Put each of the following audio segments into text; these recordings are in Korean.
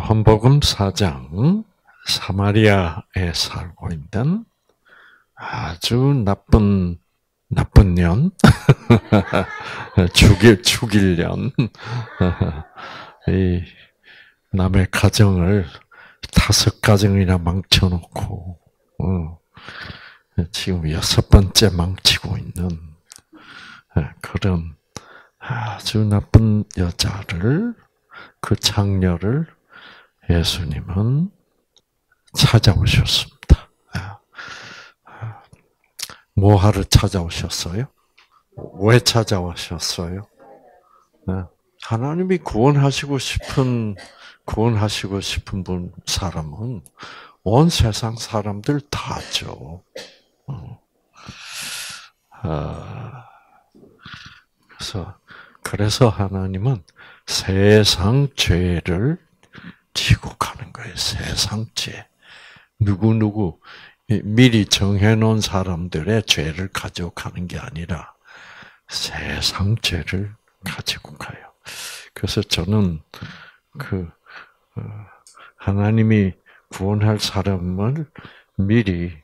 요한복음 4장 사마리아에 살고 있는 아주 나쁜 년, 죽일 년, 이 남의 가정을 5가정이나 망쳐놓고 지금 6번째 망치고 있는 그런 아주 나쁜 여자를, 그 장녀를 예수님은 찾아오셨습니다. 뭐 하러 찾아오셨어요? 왜 찾아오셨어요? 하나님이 구원하시고 싶은 사람은 온 세상 사람들 다죠. 그래서 하나님은 세상 죄를 지고 가는 거예요. 세상 죄. 누구 미리 정해놓은 사람들의 죄를 가져가는 게 아니라 세상 죄를 가지고 가요. 그래서 저는 하나님이 구원할 사람을 미리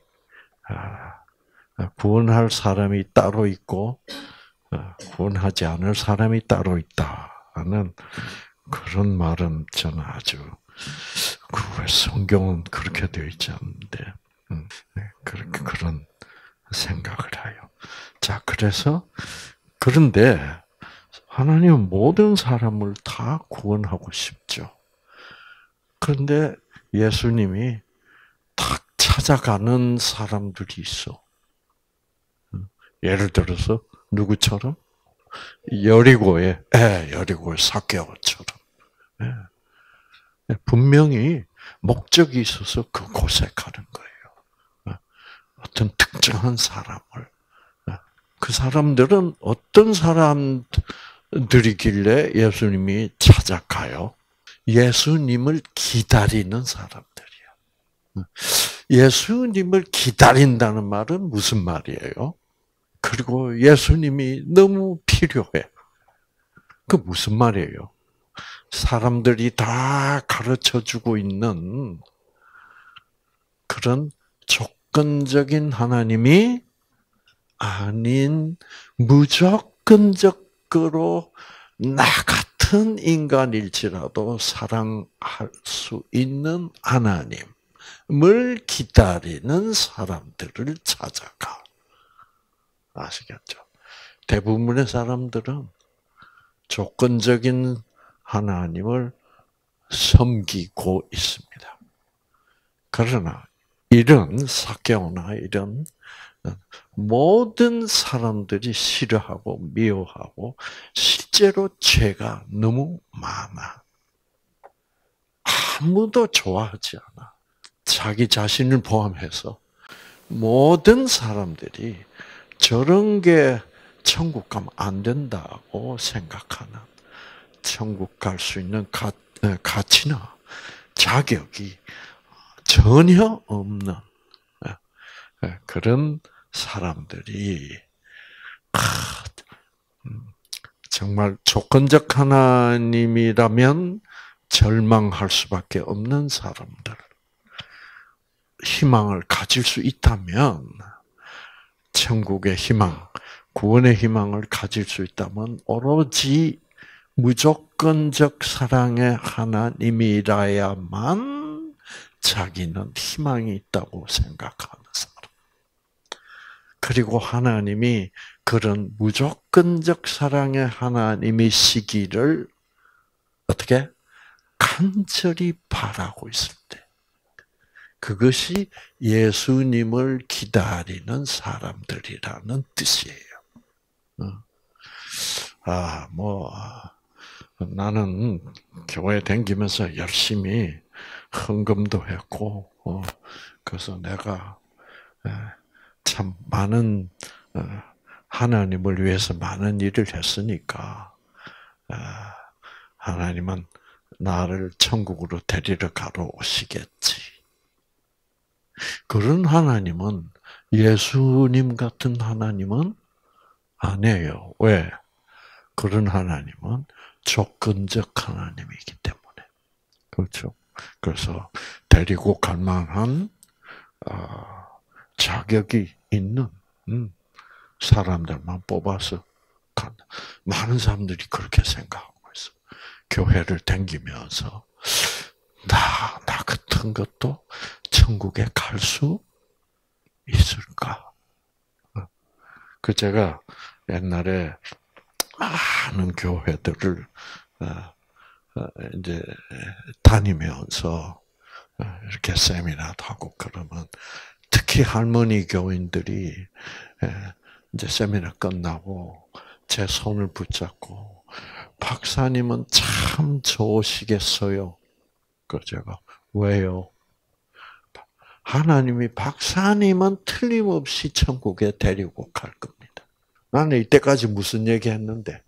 구원할 사람이 따로 있고 구원하지 않을 사람이 따로 있다는 그런 말은 저는 아주 왜 성경은 그렇게 되어 있지 않는데 그런 생각을 해요. 자, 그런데 하나님은 모든 사람을 다 구원하고 싶죠. 그런데 예수님이 딱 찾아가는 사람들이 있어. 예를 들어서 누구처럼? 여리고의 삭개오처럼. 분명히 목적이 있어서 그곳에 가는 거예요. 어떤 특정한 사람을. 그 사람들은 어떤 사람들이길래 예수님이 찾아가요? 예수님을 기다리는 사람들이야. 예수님을 기다린다는 말은 무슨 말이에요? 그리고 예수님이 너무 필요해. 그 무슨 말이에요? 사람들이 다 가르쳐주고 있는 그런 조건적인 하나님이 아닌 무조건적으로 나 같은 인간일지라도 사랑할 수 있는 하나님을 기다리는 사람들을 찾아가. 아시겠죠? 대부분의 사람들은 조건적인 하나님을 섬기고 있습니다. 그러나 이런 삭개오나 이런 모든 사람들이 싫어하고 미워하고 실제로 죄가 너무 많아. 아무도 좋아하지 않아. 자기 자신을 포함해서 모든 사람들이 저런 게 천국 가면 안 된다고 생각하는, 천국 갈 수 있는 가치나 자격이 전혀 없는 그런 사람들이 정말 조건적 하나님이라면 절망할 수밖에 없는 사람들, 희망을 가질 수 있다면, 천국의 희망, 구원의 희망을 가질 수 있다면 오로지 무조건적 사랑의 하나님이라야만 자기는 희망이 있다고 생각하는 사람. 그리고 하나님이 그런 무조건적 사랑의 하나님이시기를 어떻게? 간절히 바라고 있을 때. 그것이 예수님을 기다리는 사람들이라는 뜻이에요. 나는 교회 다니면서 열심히 헌금도 했고, 그래서 내가 참 많은 하나님을 위해서 많은 일을 했으니까 하나님은 나를 천국으로 데리러 가러 오시겠지. 그런 하나님은, 예수님 같은 하나님은 아니에요. 왜? 그런 하나님은 조건적 하나님이기 때문에. 그렇죠? 그래서 데리고 갈 만한 자격이 있는 사람들만 뽑아서 간다. 많은 사람들이 그렇게 생각하고 있어. 교회를 다니면서 나 같은 것도 천국에 갈 수 있을까? 제가 옛날에 많은 교회들을 이제 다니면서 이렇게 세미나도 하고 그러면 특히 할머니 교인들이 이제 세미나 끝나고 제 손을 붙잡고 박사님은 참 좋으시겠어요. 그 제가 왜요? 하나님이 박사님은 틀림없이 천국에 데리고 갈 겁니다. 나는 이때까지 무슨 얘기했는데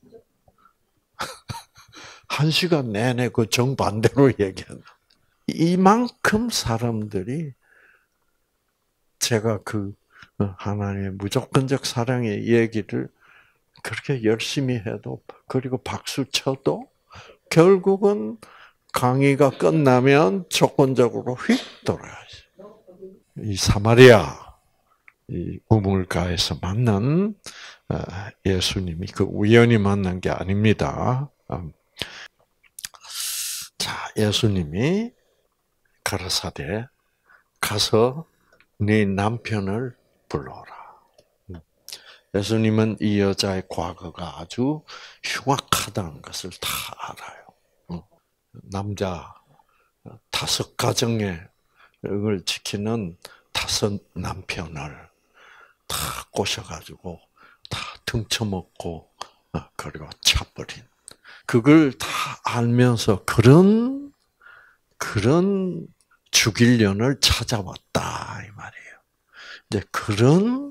1시간 내내 그 정반대로 얘기했나. 이만큼 사람들이 제가 그 하나님의 무조건적 사랑의 얘기를 그렇게 열심히 해도 그리고 박수 쳐도 결국은 강의가 끝나면 조건적으로 휙 돌아가지. 이 사마리아 이 우물가에서 만난 예수님이 그 우연히 만난 게 아닙니다. 자, 예수님이 가라사대 가서 네 남편을 불러라. 예수님은 이 여자의 과거가 아주 흉악하다는 것을 다 알아요. 남자 5가정을 지키는 5 남편을 다 꼬셔가지고 다 등쳐먹고 그리고 차버린. 그걸 다 알면서 그런 죽일 년을 찾아왔다 이 말이에요. 이제 그런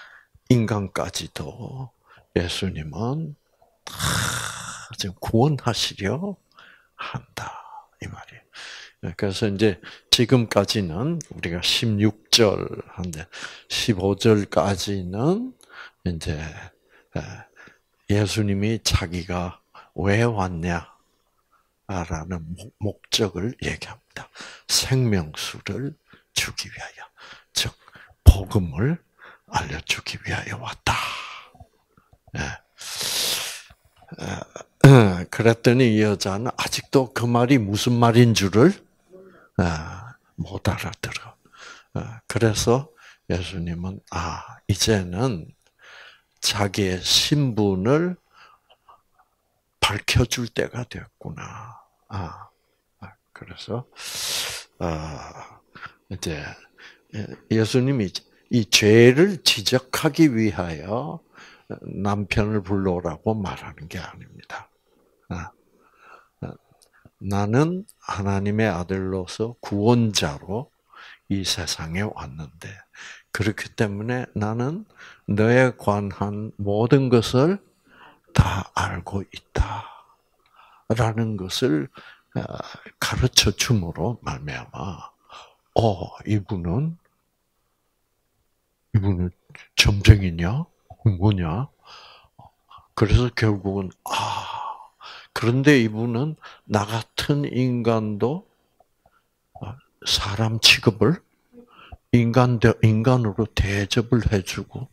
인간까지도 예수님은 지금 구원하시려 한다 이 말이에요. 그래서 이제 지금까지는 우리가 16절 한데 15절까지는 이제 예수님이 자기가 왜 왔냐라는 목적을 얘기합니다. 생명수를 주기 위하여, 즉 복음을 알려주기 위하여 왔다. 그랬더니 이 여자는 아직도 그 말이 무슨 말인 줄을 못 알아들어. 그래서 예수님은 이제는 자기의 신분을 밝혀줄 때가 됐구나. 그래서 이제 예수님이 이 죄를 지적하기 위하여 남편을 불러오라고 말하는 게 아닙니다. 나는 하나님의 아들로서 구원자로 이 세상에 왔는데 그렇기 때문에 나는 너에 관한 모든 것을 다 알고 있다라는 것을 가르쳐 줌으로 말미암아 이분은 점쟁이냐? 뭐냐? 그래서 결국은 그런데 이분은 나 같은 인간도 사람 취급을 인간으로 대접을 해주고,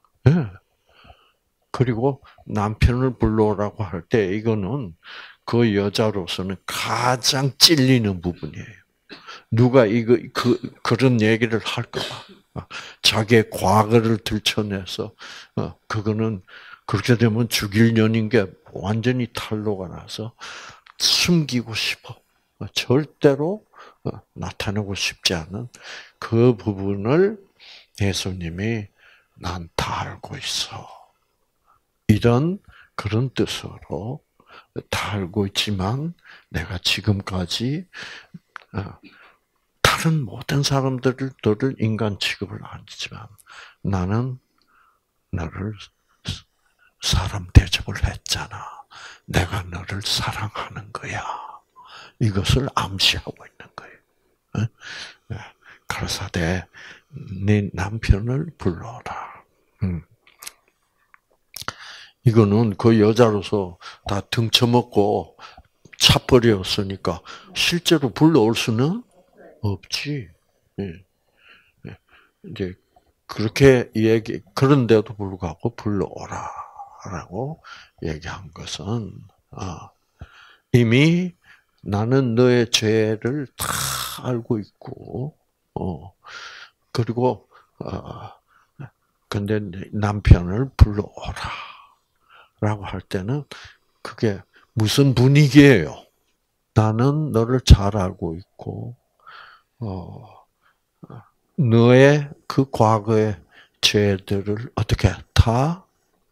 그리고 남편을 불러오라고 할 때 이거는 그 여자로서는 가장 찔리는 부분이에요. 누가 그런 얘기를 할까봐. 자기의 과거를 들춰내서, 그거는 그렇게 되면 죽일 년인 게 완전히 탄로가 나서 숨기고 싶어. 절대로 나타내고 싶지 않은 그 부분을 예수님이 난 다 알고 있어. 그런 뜻으로 다 알고 있지만 내가 지금까지 다른 모든 사람들을 인간 취급을 안 했지만 나는 너를 사람 대접을 했잖아. 내가 너를 사랑하는 거야. 이것을 암시하고 있는 거예요. 가라사대 네 남편을 불러라. 이거는 그 여자로서 다 등쳐먹고 차버렸으니까 실제로 불러올 수는 없지. 예. 예. 이제 그렇게 그런데도 불구하고 불러오라라고 얘기한 것은 이미 나는 너의 죄를 다 알고 있고, 그리고 근데 남편을 불러오라라고 할 때는 그게 무슨 분위기예요? 나는 너를 잘 알고 있고, 너의 그 과거의 죄들을 어떻게 다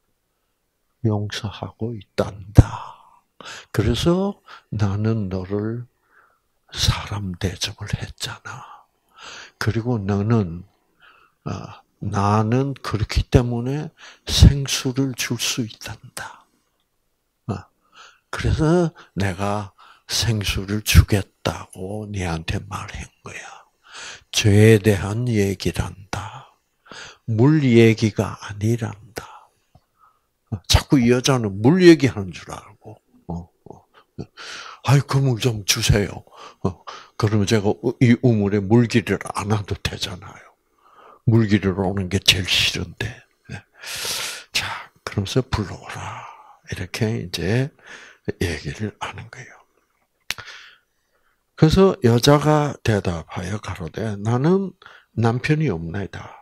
용서하고 있단다. 그래서 나는 너를 사람 대접을 했잖아. 그리고 너는 나는 그렇기 때문에 생수를 줄 수 있단다. 그래서 내가 생수를 주겠다고 네한테 말한 거야. 죄에 대한 얘기란다. 물 얘기가 아니란다. 자꾸 이 여자는 물 얘기하는 줄 알고. 아이, 그 물 좀 주세요. 그러면 제가 이 우물에 물기를 안 와도 되잖아요. 물기를 오는 게 제일 싫은데. 자, 그러면서 불러오라. 이렇게 이제 얘기를 하는 거예요. 그래서 여자가 대답하여 가로되 나는 남편이 없나이다.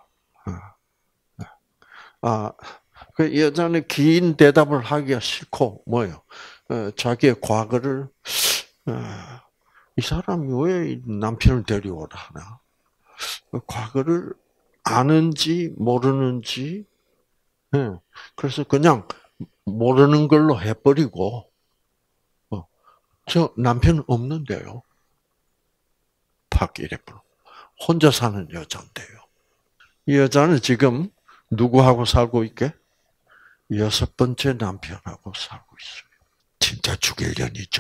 그 여자는 긴 대답을 하기가 싫고 뭐요? 자기의 과거를 이 사람이 왜 남편을 데려오라 하나? 과거를 아는지 모르는지, 그래서 그냥 모르는 걸로 해버리고, 저 남편 없는데요. 팍 이래버려. 혼자 사는 여자인데요. 이 여자는 지금 누구하고 살고 있게? 6번째 남편하고 살고 있어요. 진짜 죽일 년이죠.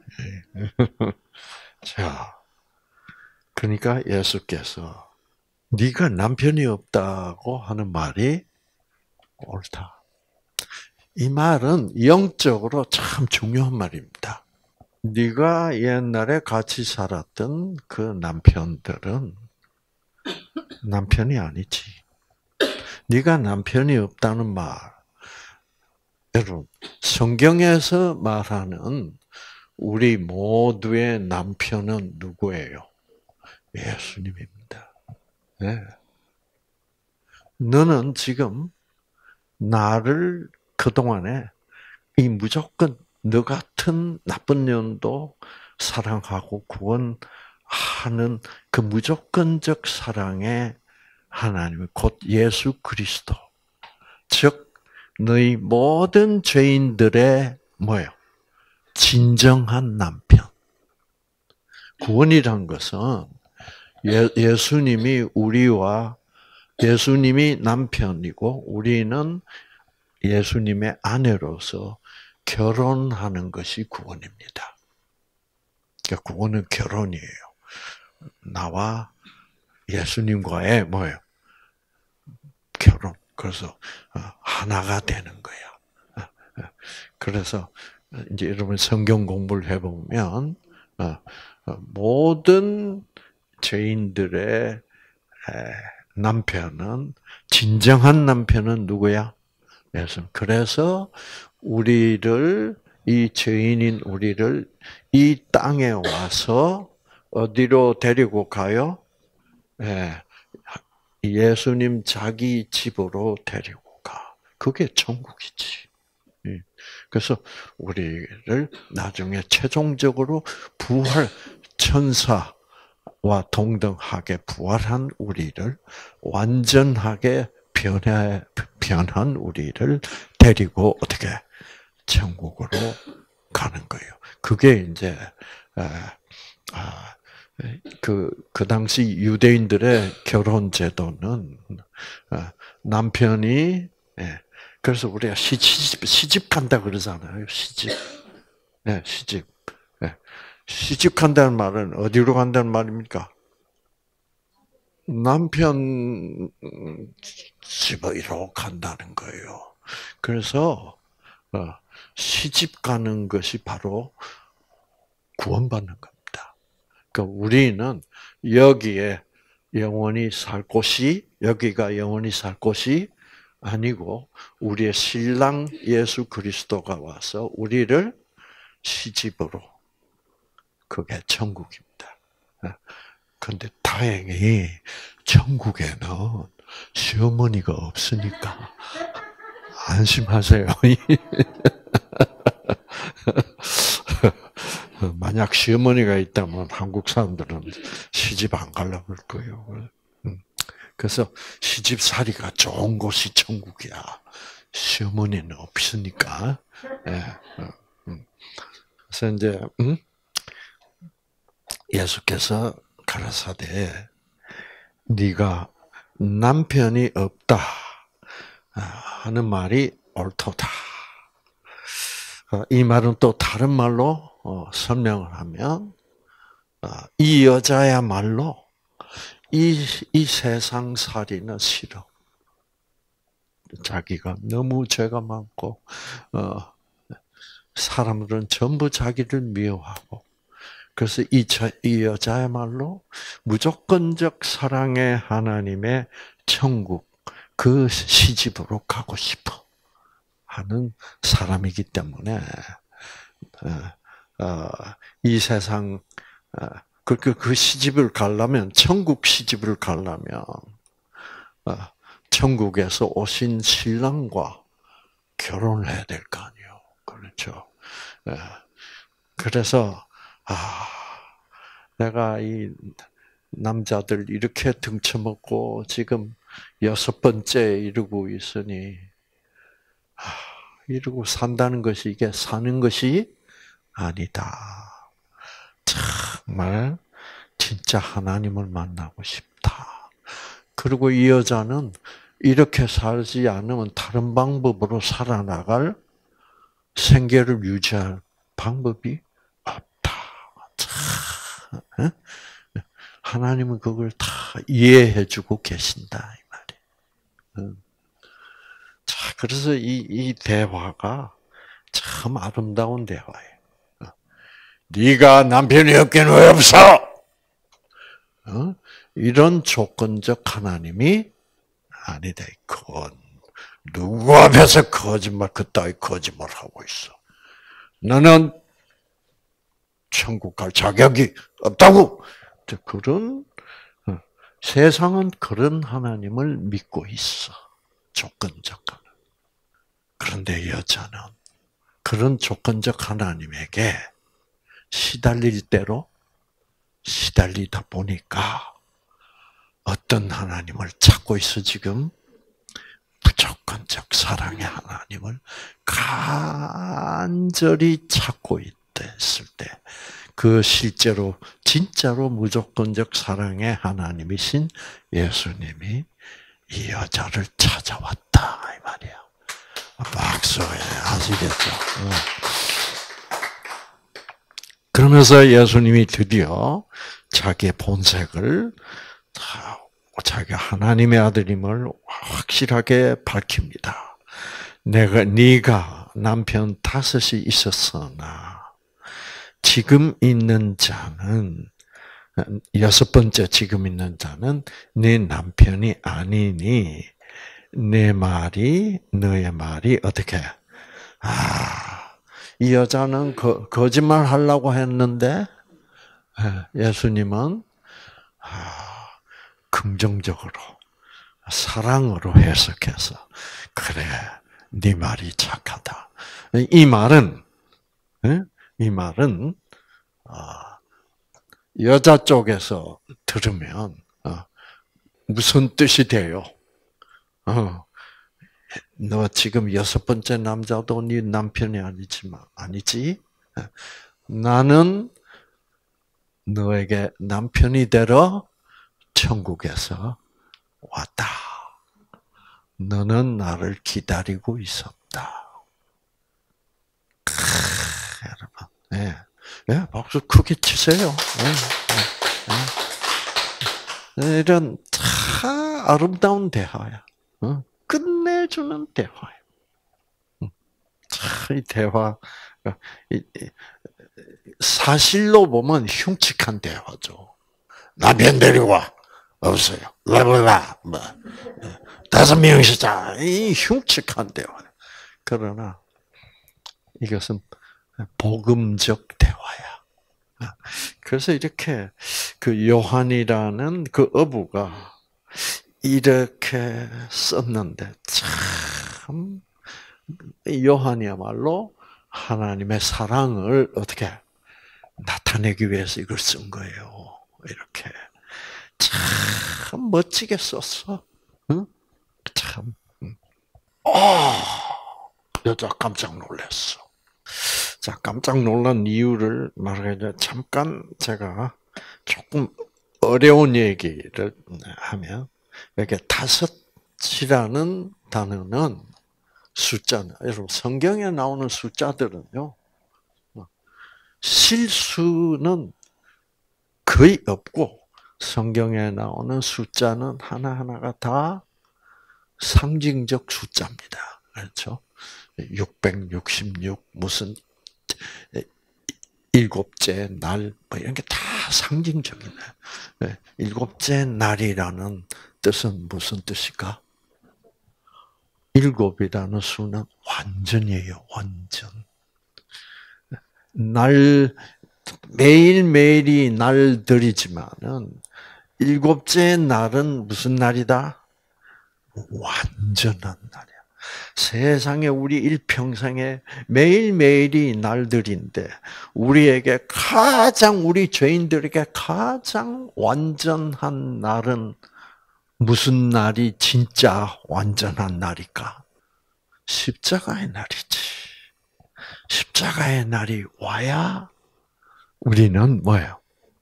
자, 그러니까 예수께서 네가 남편이 없다고 하는 말이 옳다. 이 말은 영적으로 참 중요한 말입니다. 네가 옛날에 같이 살았던 그 남편들은 남편이 아니지. 네가 남편이 없다는 말, 여러분, 성경에서 말하는 우리 모두의 남편은 누구예요? 예수님입니다. 네. 너는 지금 나를 그동안에 이 무조건 너 같은 나쁜 년도 사랑하고 구원하는 그 무조건적 사랑의 하나님, 곧 예수 그리스도. 즉, 너희 모든 죄인들의 뭐예요? 진정한 남편. 구원이란 것은 예수님이 남편이고 우리는 예수님의 아내로서 결혼하는 것이 구원입니다. 그러니까 구원은 결혼이에요. 나와 예수님과의 뭐예요? 결혼. 그래서 하나가 되는 거야. 그래서 이제 여러분 성경 공부를 해보면 모든 죄인들의 남편은 진정한 남편은 누구야? 예수. 그래서 이 죄인인 우리를 이 땅에 와서 어디로 데리고 가요? 예수님 자기 집으로 데리고 가. 그게 천국이지. 그래서 우리를 나중에 최종적으로 천사와 동등하게 부활한 우리를 완전하게 변한 우리를 데리고 어떻게 천국으로 가는 거예요. 그게 이제 그 당시 유대인들의 결혼 제도는 남편이 그래서 우리가 시집 간다 그러잖아요. 시집. 시집. 시집 간다는 말은 어디로 간다는 말입니까? 남편 집으로 간다는 거예요. 그래서 시집 가는 것이 바로 구원받는 겁니다. 그러니까 우리는 여기에 영원히 살 곳이, 여기가 영원히 살 곳이 아니고 우리의 신랑 예수 그리스도가 와서 우리를 시집으로, 그게 천국입니다. 그런데 다행히 천국에는 시어머니가 없으니까 안심하세요. 만약 시어머니가 있다면 한국 사람들은 시집 안 가려고 할 거예요. 그래서 시집살이가 좋은 곳이 천국이야. 시어머니는 없으니까. 예. 그래서 이제 예수께서 가라사대 네가 남편이 없다 하는 말이 옳도다. 이 말은 또 다른 말로 설명을 하면 이 여자야말로 이 세상살이는 싫어. 자기가 너무 죄가 많고 사람들은 전부 자기를 미워하고 그래서 이 여자야말로 무조건적 사랑의 하나님의 천국 그 시집으로 가고 싶어 하는 사람이기 때문에 이 세상 그 시집을 가려면 천국 시집을 가려면 천국에서 오신 신랑과 결혼을 해야 될 거 아니에요. 그렇죠. 그래서 내가 이 남자들 이렇게 등쳐먹고 지금 6번째 이루고 있으니 이러고 산다는 것이 이게 사는 것이 아니다. 정말 진짜 하나님을 만나고 싶다. 그리고 이 여자는 이렇게 살지 않으면 다른 방법으로 살아나갈 생계를 유지할 방법이 없다. 하나님은 그걸 다 이해해주고 계신다 이 말이에요. 자, 그래서 이 대화가 참 아름다운 대화예요. 네가 남편이 없긴 왜 없어? 이런 조건적 하나님이 아니다. 그건 누구 앞에서 거짓말 그따위 거짓말 하고 있어. 너는 천국 갈 자격이 없다고. 그런 세상은 그런 하나님을 믿고 있어. 조건적 하나님. 그런데 여자는 그런 조건적 하나님에게 시달릴 대로 시달리다 보니까 어떤 하나님을 찾고 있어 지금? 무조건적 사랑의 하나님을 간절히 찾고 있을 때 그 실제로 진짜로 무조건적 사랑의 하나님이신 예수님이 이 여자를 찾아왔다 이 말이야. 박수 아시겠죠? 그러면서 예수님이 드디어 자기의 본색을 자기 하나님의 아들임을 확실하게 밝힙니다. 네가 남편 5이 있었으나 지금 있는 자는 6번째 지금 있는 자는 네 남편이 아니니 내 말이 너의 말이 어떻게? 이 여자는 거짓말 하려고 했는데 예수님은 긍정적으로 사랑으로 해석해서 그래 네 말이 착하다. 이 말은 여자 쪽에서 들으면 무슨 뜻이 돼요? 너 지금 6번째 남자도 네 남편이 아니지? 나는 너에게 남편이 되러 천국에서 왔다. 너는 나를 기다리고 있었다. 여러분, 네, 박수 크게 치세요. 이런 참 아름다운 대화야. 끝내주는 대화예요. 이 대화, 사실로 보면 흉측한 대화죠. 남편 데리고 와. 없어요. 라블라. 뭐. 5명이시자. 이 흉측한 대화. 그러나 이것은 복음적 대화야. 그래서 이렇게 그 요한이라는 그 어부가 이렇게 썼는데 참 요한이야말로 하나님의 사랑을 어떻게 나타내기 위해서 이걸 쓴 거예요. 이렇게 참 멋지게 썼어. 응? 참. 여자 깜짝 놀랐어. 자, 깜짝 놀란 이유를 말하자 잠깐 제가 조금 어려운 얘기를 하면 이렇게 다섯이라는 단어는 숫자는 여러분 성경에 나오는 숫자들은요 실수는 거의 없고 성경에 나오는 숫자는 하나하나가 다 상징적 숫자입니다. 그렇죠? 666 무슨 일곱째 날, 뭐 이런 게 다 상징적이네. 일곱째 날이라는 뜻은 무슨 뜻일까? 일곱이라는 수는 완전이에요, 완전. 매일매일이 날들이지만은, 일곱째 날은 무슨 날이다? 완전한 날이야. 세상에 우리 일평생에 매일매일이 날들인데 우리에게 우리 죄인들에게 가장 완전한 날은 무슨 날이 진짜 완전한 날일까? 십자가의 날이지. 십자가의 날이 와야 우리는 뭐예요?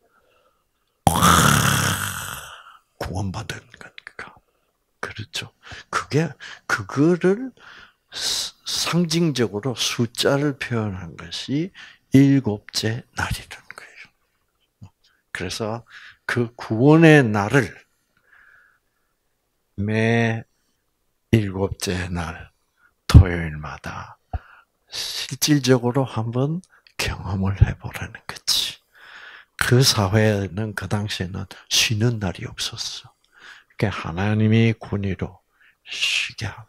구원받은 거니까. 그렇죠. 그거를 상징적으로 숫자를 표현한 것이 일곱째 날이라는 거예요. 그래서 그 구원의 날을 매 일곱째 날 토요일마다 실질적으로 한번 경험을 해보라는 거지. 그 사회에는 그 당시에는 쉬는 날이 없었어. 그러니까 하나님이 군의로 쉬게 하고,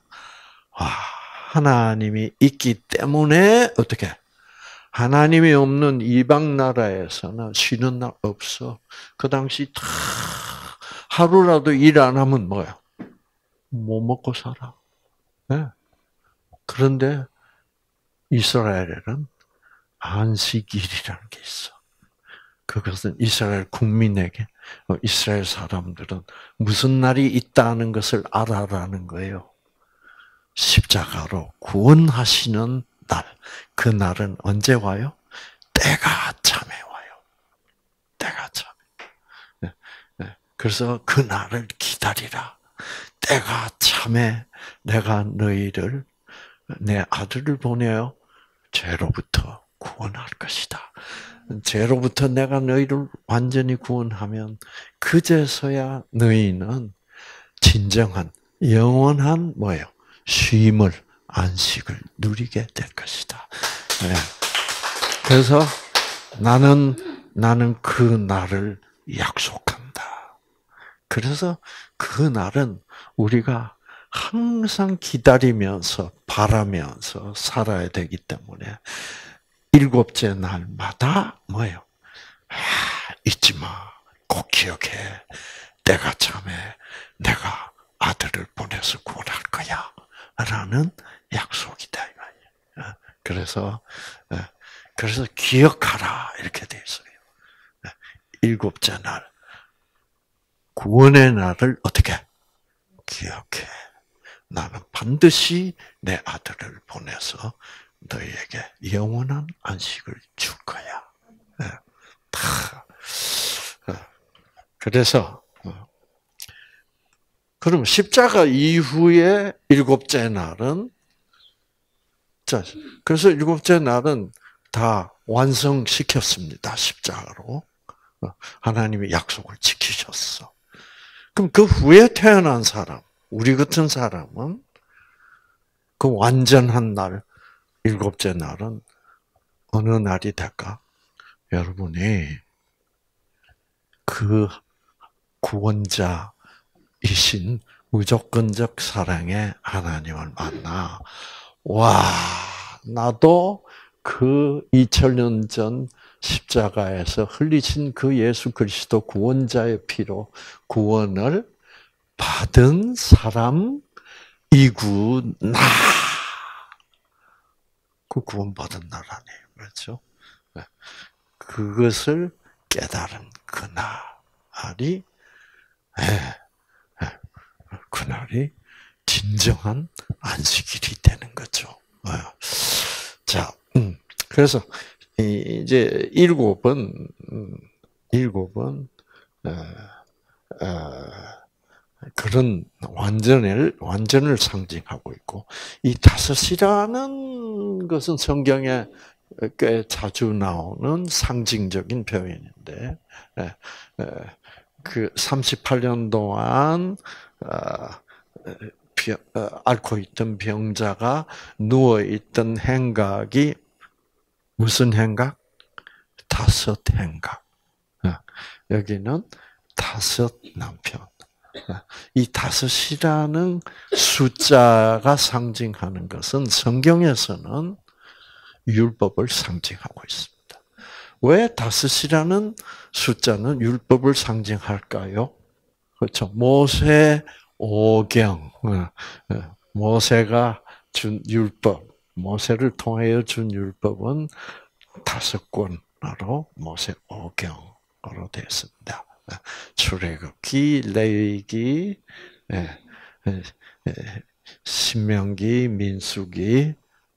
하나님이 있기 때문에 어떻게? 하나님이 없는 이방 나라에서는 쉬는 날 없어. 그 당시 다 하루라도 일 안 하면 뭐야? 못 먹고 살아. 네. 그런데 이스라엘에는 안식일이라는 게 있어. 그것은 이스라엘 국민에게, 이스라엘 사람들은 무슨 날이 있다는 것을 알아라는 거예요. 십자가로 구원하시는 날. 그 날은 언제 와요? 때가 참에 와요. 때가 참에. 그래서 그 날을 기다리라. 때가 참에 내가 너희를, 내 아들을 보내어 죄로부터 구원할 것이다. 죄로부터 내가 너희를 완전히 구원하면 그제서야 너희는 진정한 영원한 뭐예요? 쉼을, 안식을 누리게 될 것이다. 네. 그래서 나는 그 날을 약속한다. 그래서 그 날은 우리가 항상 기다리면서 바라면서 살아야 되기 때문에 일곱째 날마다 뭐예요? 잊지 마. 꼭 기억해. 때가 참에 내가 아들을 보내서 구원할 거야. 라는 약속이다. 그래서 기억하라. 이렇게 되어 있어요. 일곱째 날. 구원의 날을 어떻게? 기억해. 나는 반드시 내 아들을 보내서 너희에게 영원한 안식을 줄 거야. 그래서 그럼 십자가 이후에 일곱째 날은 그래서 일곱째 날은 다 완성시켰습니다. 십자가로. 하나님이 약속을 지키셨어. 그럼 그 후에 태어난 사람, 우리 같은 사람은 그 완전한 날, 일곱째 날은 어느 날이 될까? 여러분이 그 구원자이신 무조건적 사랑의 하나님을 만나, 와, 나도 그 2000년 전 십자가에서 흘리신 그 예수 그리스도 구원자의 피로 구원을 받은 사람이구나. 그 구원받은 나라니, 그렇죠? 그것을 깨달은 그날이, 그날이 진정한 안식일이 되는 거죠. 자, 그래서 이제 일곱은 그런 완전을 상징하고 있고, 이 다섯이라는 것은 성경에 꽤 자주 나오는 상징적인 표현인데, 그 38년 동안 앓고 있던 병자가 누워 있던 행각이 무슨 행각? 다섯 행각. 여기는 다섯 남편. 이 다섯이라는 숫자가 상징하는 것은 성경에서는 율법을 상징하고 있습니다. 왜 다섯이라는 숫자는 율법을 상징할까요? 그렇죠. 모세 오경, 모세가 준 율법, 모세를 통하여 준 율법은 다섯 권으로 모세 오경으로 되어 있습니다. 출애굽기, 레위기, 신명기, 민수기,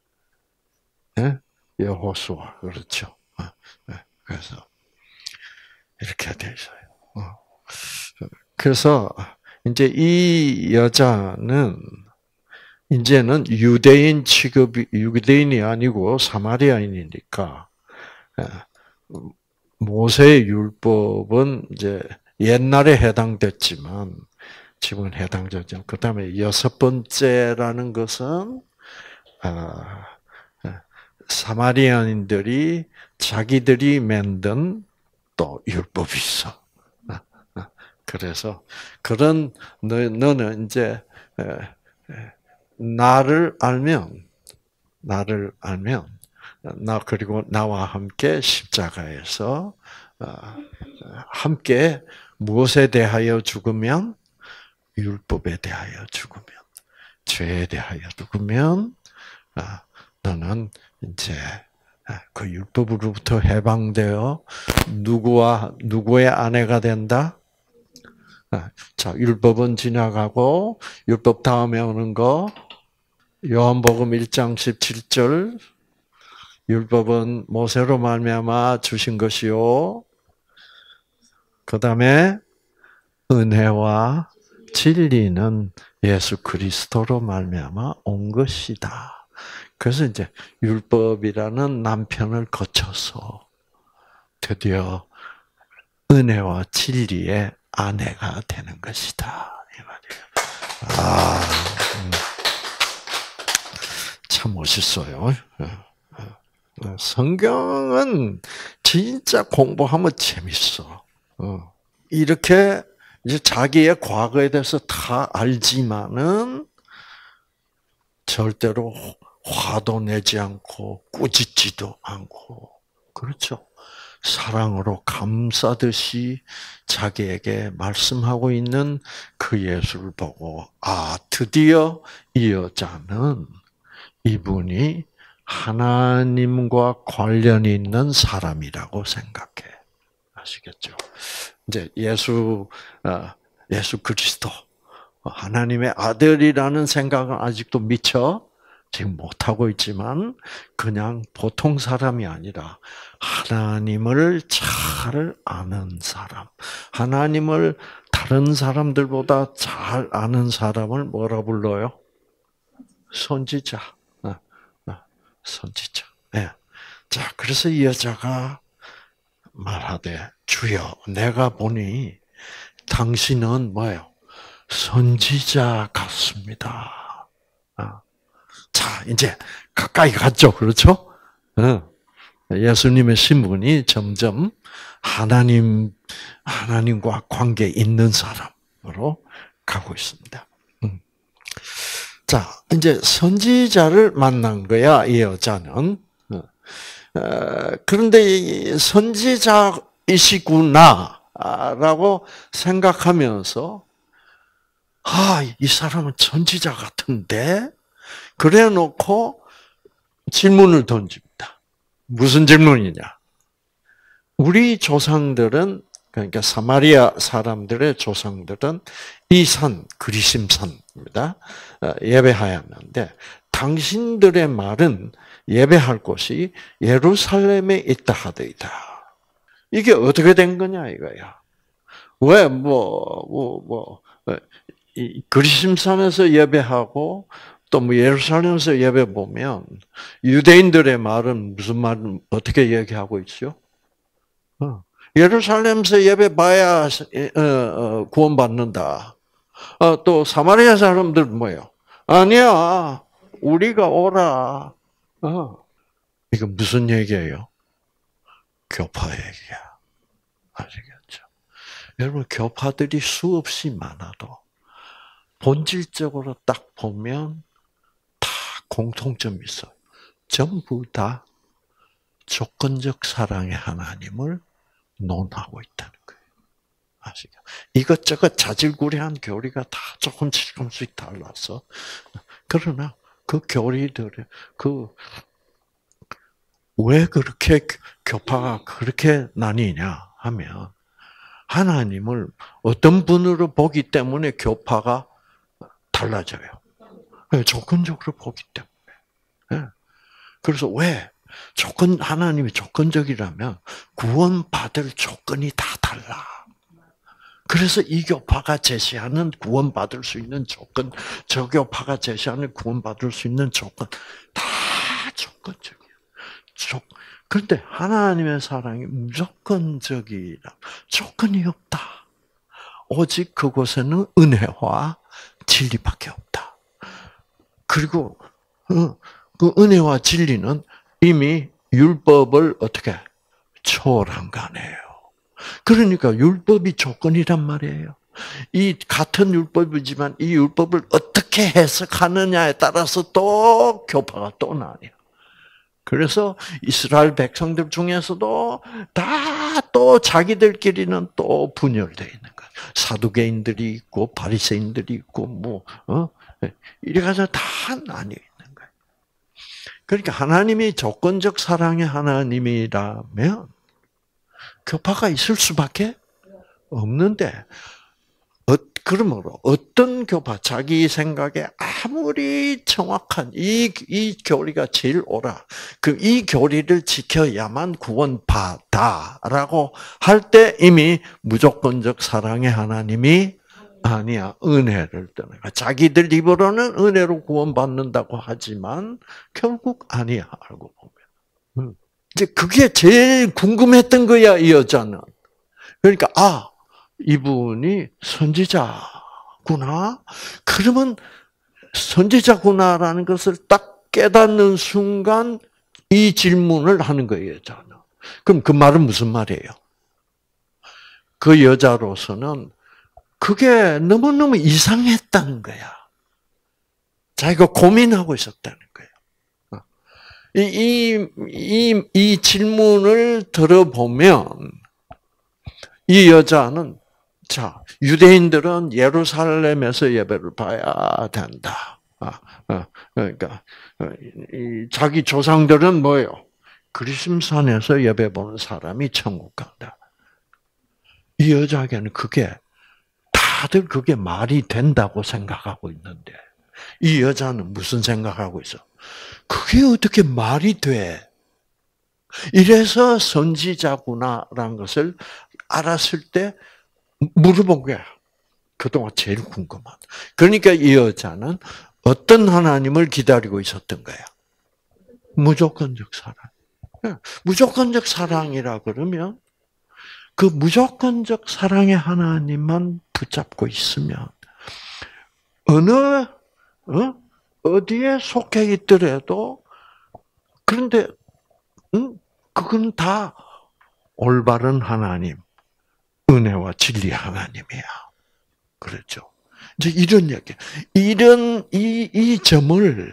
여호수아, 그렇죠. 그래서 이렇게 되어 있어요. 그래서 이제 이 여자는 이제는 유대인 취급이, 유대인이 아니고 사마리아인이니까 모세의 율법은 이제 옛날에 해당됐지만 지금은 해당되지 않고, 그다음에 여섯 번째라는 것은 사마리아인들이 자기들이 만든 또 율법이 있어. 그래서 그런 너는 이제 나를 알면 나 그리고 나와 함께 십자가에서 함께 무엇에 대하여 죽으면, 율법에 대하여 죽으면, 죄에 대하여 죽으면 너는 이제 그 율법으로부터 해방되어 누구의 아내가 된다? 자, 율법은 지나가고 율법 다음에 오는 거 요한복음 1장 17절, 율법은 모세로 말미암아 주신 것이요, 그다음에 은혜와 진리는 예수 그리스도로 말미암아 온 것이다. 그래서 이제 율법이라는 남편을 거쳐서 드디어 은혜와 진리의 아내가 되는 것이다, 이 말이에요. 참 멋있어요. 성경은 진짜 공부하면 재밌어. 이렇게 이제 자기의 과거에 대해서 다 알지만은 절대로 화도 내지 않고 꾸짖지도 않고, 그렇죠. 사랑으로 감싸듯이 자기에게 말씀하고 있는 그 예수를 보고, 드디어 이 여자는 이분이 하나님과 관련이 있는 사람이라고 생각해. 아시겠죠? 이제 예수 그리스도, 하나님의 아들이라는 생각은 아직도 미처 지금 못하고 있지만, 그냥 보통 사람이 아니라 하나님을 잘 아는 사람, 하나님을 다른 사람들보다 잘 아는 사람을 뭐라 불러요? 선지자. 선지자. 네. 자, 그래서 이 여자가 말하되, 주여, 내가 보니 당신은 뭐예요? 선지자 같습니다. 자, 이제 가까이 갔죠, 그렇죠? 예수님의 신분이 점점 하나님과 관계 있는 사람으로 가고 있습니다. 자, 이제 선지자를 만난 거야, 이 여자는. 그런데 선지자이시구나라고 생각하면서, 이 사람은 선지자 같은데? 그래 놓고 질문을 던집니다. 무슨 질문이냐? 우리 조상들은, 그러니까 사마리아 사람들의 조상들은 이 산, 그리심산입니다. 예배하였는데, 당신들의 말은 예배할 곳이 예루살렘에 있다 하더이다. 이게 어떻게 된 거냐 이거야. 왜 그리심산에서 예배하고 또 예루살렘에서 예배 보면 유대인들의 말은 무슨 말은 어떻게 얘기하고 있죠? 예루살렘에서 예배 봐야 구원받는다. 또 사마리아 사람들 뭐예요? 아니야, 우리가 오라. 이거 무슨 얘기예요? 교파 얘기야. 아시겠죠? 여러분, 교파들이 수없이 많아도 본질적으로 딱 보면 다 공통점이 있어요. 전부 다 조건적 사랑의 하나님을 논하고 있다는 거예요. 아시죠? 이것저것 자질구레한 교리가 다 조금씩 달라서, 그러나 그 교리들의 왜 그렇게 교파가 그렇게 나뉘냐 하면, 하나님을 어떤 분으로 보기 때문에 교파가 달라져요. 조건적으로 보기 때문에. 그래서 왜 하나님이 조건적이라면 구원받을 조건이 다 달라. 그래서 이 교파가 제시하는 구원받을 수 있는 조건, 저 교파가 제시하는 구원받을 수 있는 조건, 다 조건적이에요. 그런데 하나님의 사랑이 무조건적이라 조건이 없다. 오직 그곳에는 은혜와 진리밖에 없다. 그리고 그 은혜와 진리는 이미 율법을 어떻게 초월한 거네요. 그러니까 율법이 조건이란 말이에요. 이 같은 율법이지만 이 율법을 어떻게 해석하느냐에 따라서 또 교파가 또 나뉘어요. 그래서 이스라엘 백성들 중에서도 다 또 자기들끼리는 또 분열되어 있는 거예요. 사두개인들이 있고 바리새인들이 있고 이래가지고 다 나뉘어 있는 거예요. 그러니까 하나님이 조건적 사랑의 하나님이라면 교파가 있을 수밖에 없는데, 그러므로 어떤 교파, 자기 생각에 아무리 정확한 이 교리가 제일 옳아, 이 교리를 지켜야만 구원받아라고 할 때 이미 무조건적 사랑의 하나님이 아니야, 은혜를 떠나가. 자기들 입으로는 은혜로 구원받는다고 하지만 결국 아니야, 알고 보면. 이제 그게 제일 궁금했던 거야, 이 여자는. 그러니까 이분이 선지자구나. 그러면 선지자구나라는 것을 딱 깨닫는 순간 이 질문을 하는 거예요, 여자는. 그럼 그 말은 무슨 말이에요? 그 여자로서는 그게 너무너무 이상했다는 거야. 자기가 고민하고 있었다는 거예요. 이 질문을 들어보면 이 여자는, 유대인들은 예루살렘에서 예배를 봐야 된다. 그러니까 자기 조상들은 뭐예요? 그리심산에서 예배 보는 사람이 천국 간다. 이 여자에게는 다들 그게 말이 된다고 생각하고 있는데, 이 여자는 무슨 생각하고 있어? 그게 어떻게 말이 돼? 이래서 선지자구나라는 것을 알았을 때 물어본 거야. 그동안 제일 궁금한. 그러니까 이 여자는 어떤 하나님을 기다리고 있었던 거야? 무조건적 사랑. 무조건적 사랑이라 그러면 그 무조건적 사랑의 하나님만 붙잡고 있으면 어디에 속해 있더라도, 그런데 그건 다 올바른 하나님, 은혜와 진리 하나님이야. 그렇죠. 이제 이런 얘기, 이 점을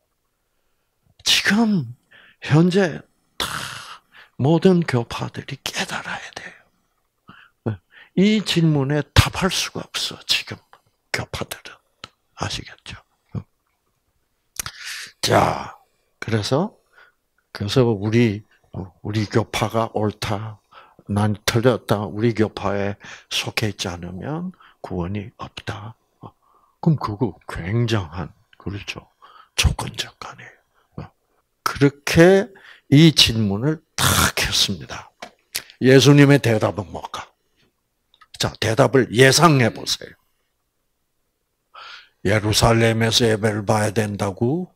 지금 현재 다 모든 교파들이 깨달아야 돼요. 이 질문에 답할 수가 없어, 지금 교파들은. 아시겠죠? 자, 그래서 우리 교파가 옳다, 난 틀렸다, 우리 교파에 속해 있지 않으면 구원이 없다. 그럼 그거 굉장한, 그렇죠, 조건적 아니에요. 그렇게 이 질문을 탁 했습니다. 예수님의 대답은 뭘까? 자, 대답을 예상해 보세요. 예루살렘에서 예배를 봐야 된다고?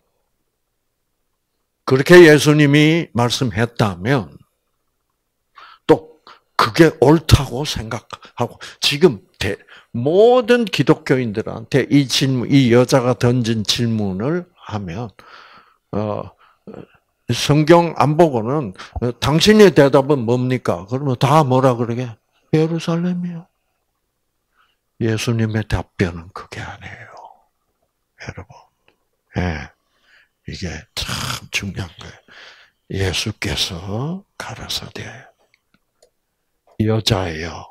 그렇게 예수님이 말씀했다면 또 그게 옳다고 생각하고, 지금 모든 기독교인들한테 이 질문, 이 여자가 던진 질문을 하면 성경 안 보고는 당신의 대답은 뭡니까? 그러면 다 뭐라 그러게? 예루살렘이요. 예수님의 답변은 그게 아니에요. 여러분. 예. 이게 참 중요한 거예요. 예수께서 가라사대, 여자예요,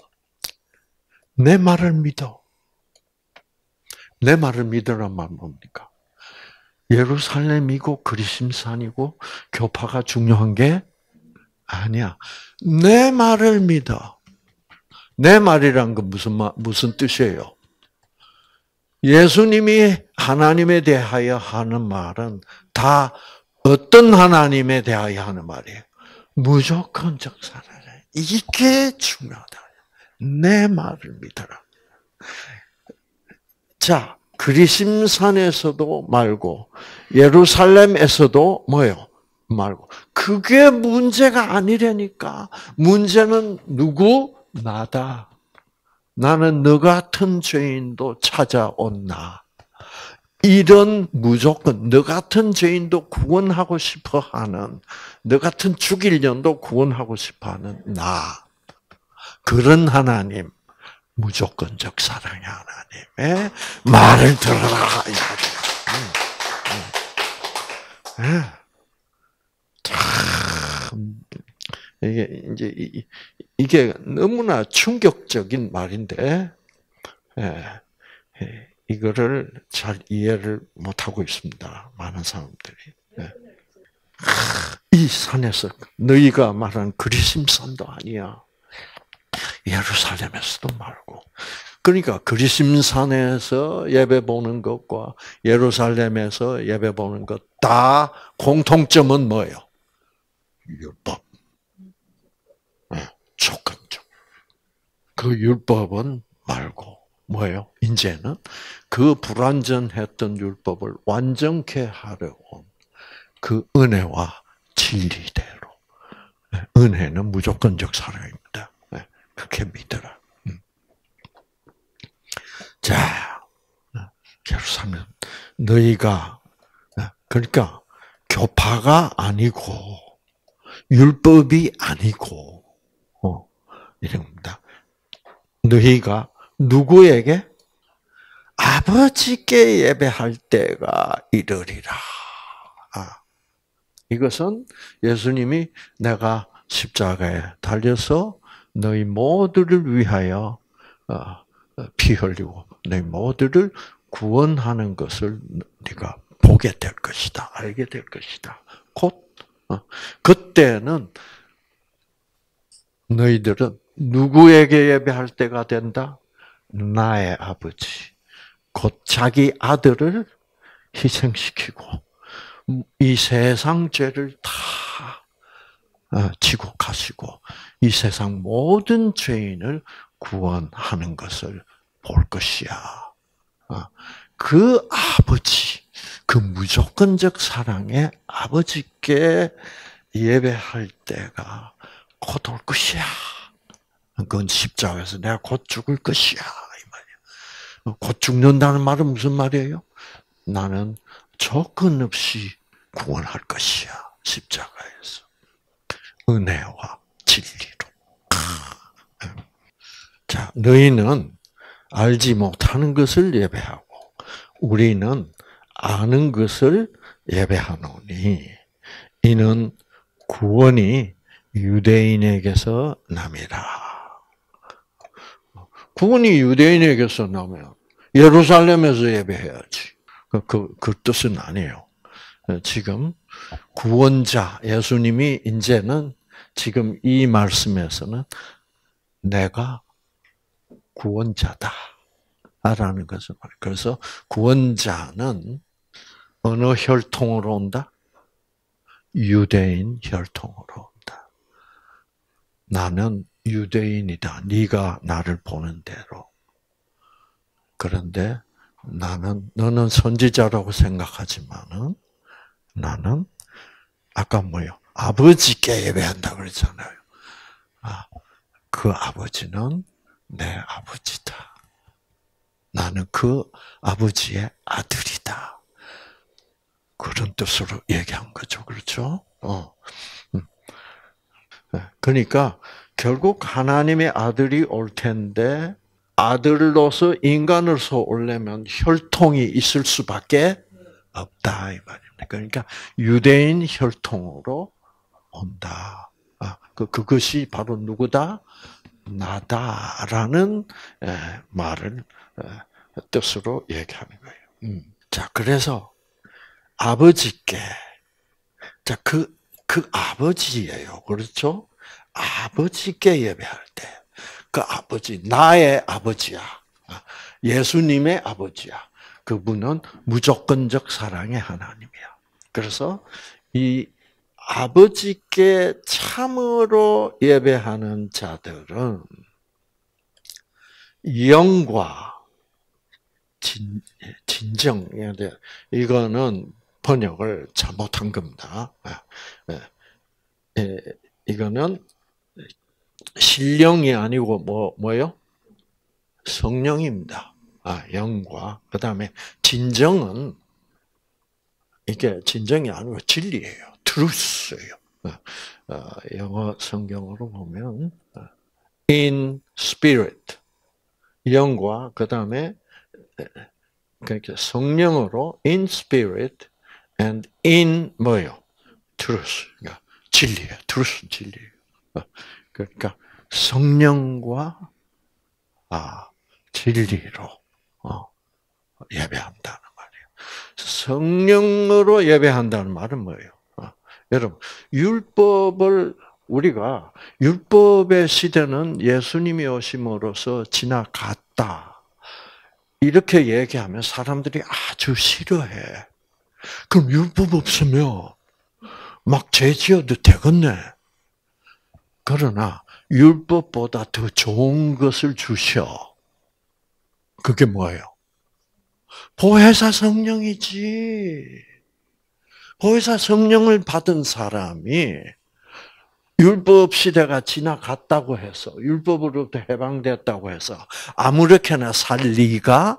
내 말을 믿어. 내 말을 믿으란 말 뭡니까? 예루살렘이고 그리심산이고 교파가 중요한 게 아니야. 내 말을 믿어. 내 말이란 건 무슨 뜻이에요? 예수님이 하나님에 대하여 하는 말은 다 어떤 하나님에 대하여 하는 말이에요? 무조건적 사랑. 이게 중요하다. 내 말을 믿어라. 자, 그리심산에서도 말고 예루살렘에서도 뭐예요? 말고. 그게 문제가 아니라니까. 문제는 누구? 나다. 나는 너 같은 죄인도 찾아온 나. 이런 무조건, 너 같은 죄인도 구원하고 싶어 하는, 너 같은 죽일 년도 구원하고 싶어 하는 나. 그런 하나님, 무조건적 사랑의 하나님의 말을 들어라. 참, 이게 너무나 충격적인 말인데, 이거를 잘 이해를 못하고 있습니다. 많은 사람들이. 이 산에서 너희가 말한 그리심산도 아니야. 예루살렘에서도 말고. 그러니까 그리심산에서 예배 보는 것과 예루살렘에서 예배 보는 것 다 공통점은 뭐예요? 율법. 조건적. 그 율법은 말고 뭐예요? 이제는 그 불완전했던 율법을 완전케 하려고 그 은혜와 진리대로. 은혜는 무조건적 사랑입니다. 그렇게 믿어라. 자, 예루살렘, 너희가, 그러니까 교파가 아니고 율법이 아니고 이런 겁니다. 너희가 누구에게? 아버지께 예배할 때가 이르리라. 이것은 예수님이 내가 십자가에 달려서 너희 모두를 위하여 피 흘리고 너희 모두를 구원하는 것을 네가 보게 될 것이다. 알게 될 것이다. 곧 그때는 너희들은 누구에게 예배할 때가 된다? 나의 아버지. 곧 자기 아들을 희생시키고 이 세상 죄를 다 지고 가시고 이 세상 모든 죄인을 구원하는 것을 볼 것이야. 그 아버지, 그 무조건적 사랑의 아버지께 예배할 때가 곧 올 것이야. 그건 십자가에서 내가 곧 죽을 것이야. 이 말이야. 곧 죽는다는 말은 무슨 말이에요? 나는 조건 없이 구원할 것이야. 십자가에서. 은혜와 진리로. 자, 너희는 알지 못하는 것을 예배하고 우리는 아는 것을 예배하노니 이는 구원이 유대인에게서 남이라. 구원이 유대인에게서 나면 예루살렘에서 예배해야지. 그 뜻은 아니에요. 지금 구원자 예수님이 이제는 지금 이 말씀에서는 내가 구원자다. 라는 것을 말해요. 그래서 구원자는 어느 혈통으로 온다? 유대인 혈통으로 온다. 나는 유대인이다. 네가 나를 보는 대로. 그런데 너는 선지자라고 생각하지만은 나는 아까 뭐요? 아버지께 예배한다 그랬잖아요. 그 아버지는 내 아버지다. 나는 그 아버지의 아들이다. 그런 뜻으로 얘기한 거죠. 그렇죠? 그러니까 결국 하나님의 아들이 올 텐데 아들로서 인간으로서 오려면 혈통이 있을 수밖에 없다 이 말입니다. 그러니까 유대인 혈통으로 온다. 그것이 바로 누구다? 나다라는 말을 뜻으로 얘기하는 거예요. 자, 그래서 아버지께 자, 그 아버지예요. 그렇죠? 아버지께 예배할 때, 그 아버지, 나의 아버지야. 예수님의 아버지야. 그분은 무조건적 사랑의 하나님이야. 그래서 이 아버지께 참으로 예배하는 자들은 영과 진정, 이거는 번역을 잘못한 겁니다. 이거는 신령이 아니고 뭐요? 성령입니다. 영과 그 다음에 진정은 이게 진정이 아니고 진리예요. truth예요. 영어 성경으로 보면 in spirit 영과 그 다음에 그러니까 성령으로 in spirit and in 뭐요? truth. 그러니까 진리예요. truth 진리예요. 그러니까 성령과 진리로 예배한다는 말이에요. 성령으로 예배한다는 말은 뭐예요? 여러분, 우리가 율법의 시대는 예수님이 오심으로써 지나갔다. 이렇게 얘기하면 사람들이 아주 싫어해. 그럼 율법 없으면 막 죄 지어도 되겠네. 그러나 율법보다 더 좋은 것을 주셔. 그게 뭐예요? 보혜사 성령이지. 보혜사 성령을 받은 사람이 율법 시대가 지나갔다고 해서 율법으로부터 해방됐다고 해서 아무렇게나 살 리가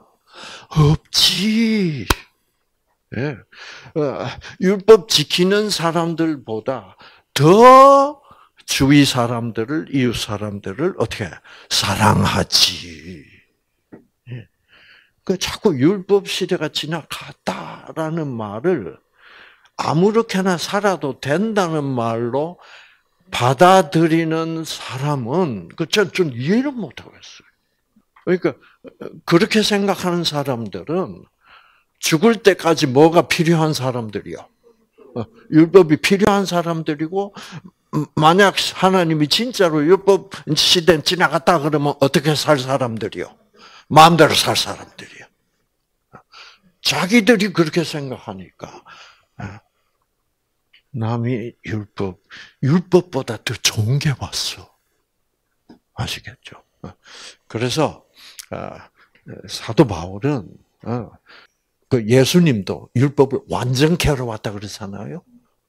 없지. 예. 율법 지키는 사람들보다 더 주위 사람들을, 이웃 사람들을 어떻게 사랑하지. 예. 자꾸 율법 시대가 지나갔다라는 말을 아무렇게나 살아도 된다는 말로 받아들이는 사람은 좀 이해를 못하겠어요. 그러니까 그렇게 생각하는 사람들은 죽을 때까지 뭐가 필요한 사람들이요? 율법이 필요한 사람들이고 만약 하나님이 진짜로 율법 시대 지나갔다 그러면 어떻게 살 사람들이요? 마음대로 살 사람들이요. 자기들이 그렇게 생각하니까 남이 율법보다 더 좋은 게 왔어. 아시겠죠? 그래서 사도 바울은 그 예수님도 율법을 완전케 하러 왔다 그러잖아요.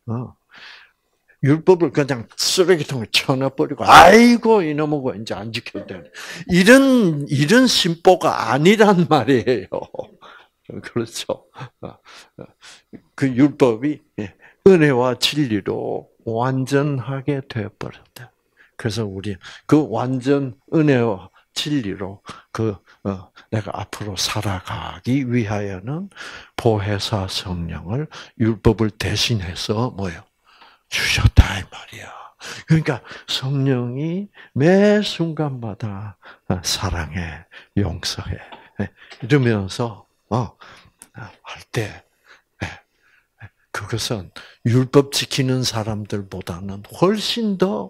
율법을 그냥 쓰레기통에 쳐넣어버리고 아이고 이놈하고 이제 안 지켜야 되네. 이런 심보가 아니란 말이에요. 그렇죠? 그 율법이 은혜와 진리로 완전하게 되어버렸다. 그래서 우리 그 완전 은혜와 진리로 내가 앞으로 살아가기 위하여는 보혜사 성령을 율법을 대신해서 주셨다 이 말이야. 그러니까 성령이 매 순간마다 사랑해, 용서해 이러면서 할 때 그것은 율법 지키는 사람들보다는 훨씬 더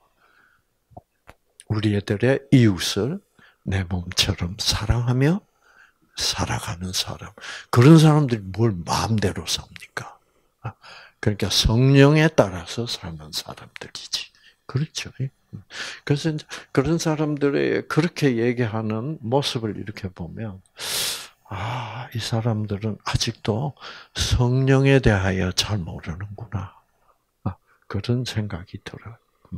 우리들의 이웃을 내 몸처럼 사랑하며 살아가는 사람. 그런 사람들이 뭘 마음대로 삽니까? 그러니까 성령에 따라서 사는 사람들이지. 그렇죠. 그래서 이제 그런 사람들의 그렇게 얘기하는 모습을 이렇게 보면, 이 사람들은 아직도 성령에 대하여 잘 모르는구나. 그런 생각이 들어요.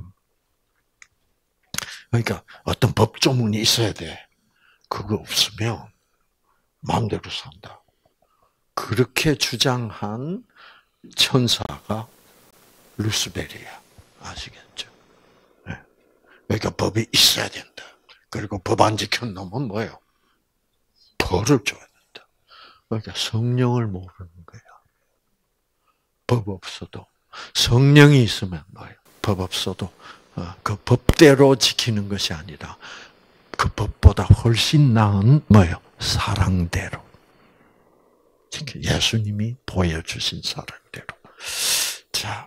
그러니까 어떤 법조문이 있어야 돼. 그거 없으면 마음대로 산다. 그렇게 주장한 천사가 루스벨이야. 아시겠죠? 네. 그러니까 법이 있어야 된다. 그리고 법 안 지킨 놈은 뭐예요? 벌을 줘야 된다. 그러니까 성령을 모르는 거야. 법 없어도. 성령이 있으면 뭐예요? 법 없어도 그 법대로 지키는 것이 아니라 그 법보다 훨씬 나은 사랑대로. 예수님이 보여주신 사랑대로. 자,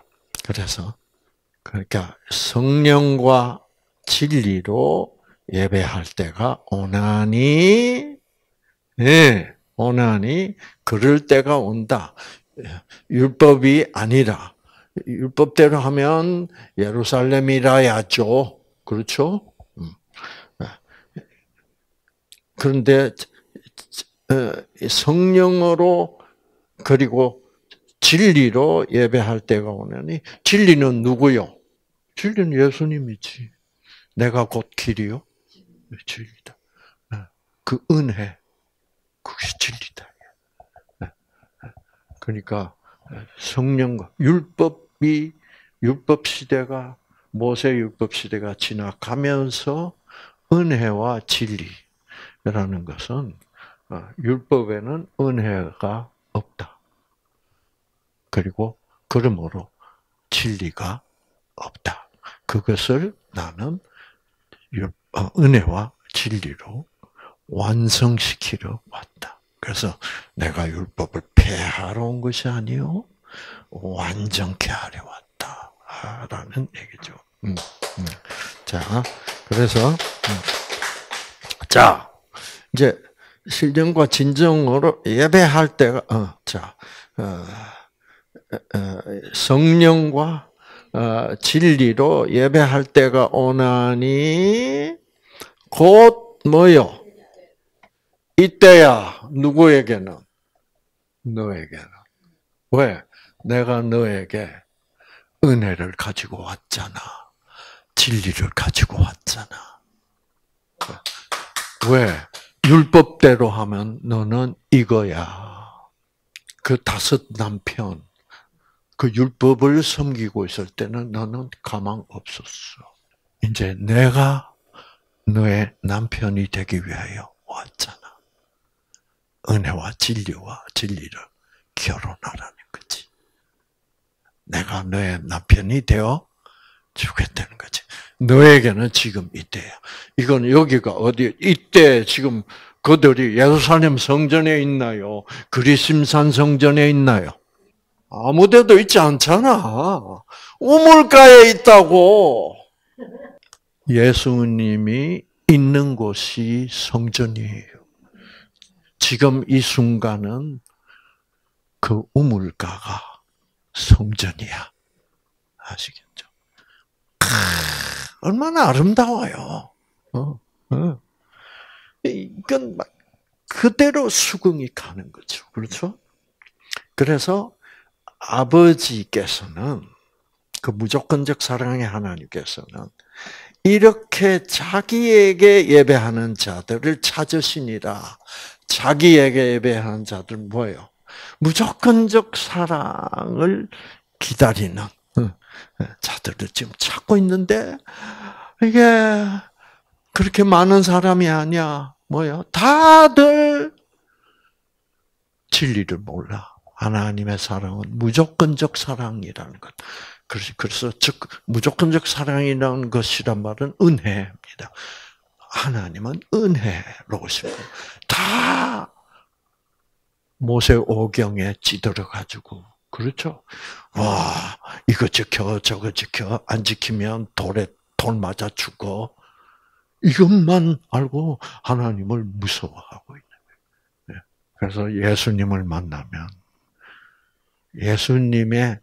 그러니까 성령과 진리로 예배할 때가 오나니, 그럴 때가 온다. 율법이 아니라, 율법대로 하면 예루살렘이라야죠. 그렇죠? 그런데 성령으로 그리고 진리로 예배할 때가 오느니, 진리는 누구요? 진리는 예수님이지. 내가 곧 길이요? 진리다. 그 은혜, 그게 진리다. 그러니까 성령과 율법 시대가, 모세 율법 시대가 지나가면서 은혜와 진리라는 것은 율법에는 은혜가 없다. 그리고 그러므로 진리가 없다. 그것을 나는 은혜와 진리로 완성시키러 왔다. 그래서 내가 율법을 폐하러 온 것이 아니요 완전케 하려 왔다라는 얘기죠. 자, 그래서 자 이제 신령과 진정으로 예배할 때가 성령과 진리로 예배할 때가 오나니 곧 뭐요? 이때야. 누구에게는? 너에게는. 왜? 내가 너에게 은혜를 가지고 왔잖아. 진리를 가지고 왔잖아. 왜? 율법대로 하면 너는 이거야. 그 5 남편, 그 율법을 섬기고 있을 때는 너는 가망 없었어. 이제 내가 너의 남편이 되기 위하여 왔잖아. 은혜와 진리를 결혼하라는 거지. 내가 너의 남편이 되어 주겠다는 거지. 너에게는 지금 이때야. 이건 여기가 어디, 이때 지금 그들이 예루살렘 성전에 있나요? 그리심산 성전에 있나요? 아무 데도 있지 않잖아. 우물가에 있다고. 예수님이 있는 곳이 성전이에요. 지금 이 순간은 그 우물가가 성전이야. 아시겠죠? 얼마나 아름다워요. 이건 막 그대로 수긍이 가는 거죠. 그렇죠? 그래서 아버지께서는, 그 무조건적 사랑의 하나님께서는 이렇게 자기에게 예배하는 자들을 찾으시니라. 자기에게 예배하는 자들은 뭐예요? 무조건적 사랑을 기다리는, 자들을 지금 찾고 있는데 이게 그렇게 많은 사람이 아니야. 뭐요? 다들 진리를 몰라. 하나님의 사랑은 무조건적 사랑이라는 것. 그래서 즉 무조건적 사랑이라는 것이란 말은 은혜입니다. 하나님은 은혜로우시고 다 모세오경에 찌들어 가지고 그렇죠. 와 이거 지켜 저거 지켜 안 지키면 돌 맞아 죽어. 이것만 알고 하나님을 무서워하고 있는 거예요. 그래서 예수님을 만나면 예수님의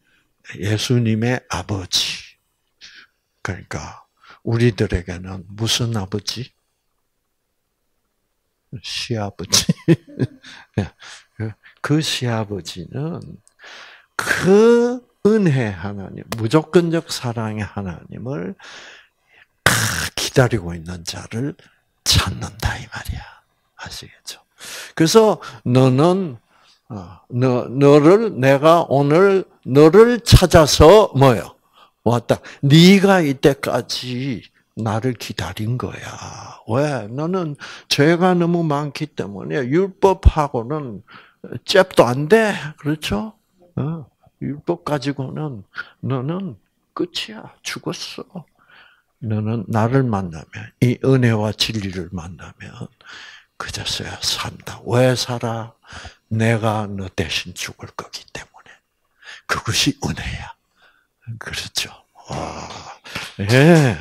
아버지. 그러니까 우리들에게는 무슨 아버지? 시아버지. 그 시아버지는 그 은혜 하나님, 무조건적 사랑의 하나님을 기다리고 있는 자를 찾는다 이 말이야. 아시겠죠? 그래서 너는 너를 내가 오늘 너를 찾아서 뭐요? 왔다. 네가 이때까지 나를 기다린 거야. 왜? 너는 죄가 너무 많기 때문에 율법하고는 잽도 안 돼. 그렇죠? 율법 가지고는 너는 끝이야. 죽었어. 너는 나를 만나면 이 은혜와 진리를 만나면 그제서야 산다. 왜 살아? 내가 너 대신 죽을 거기 때문에. 그것이 은혜야. 그렇죠. 와. 예.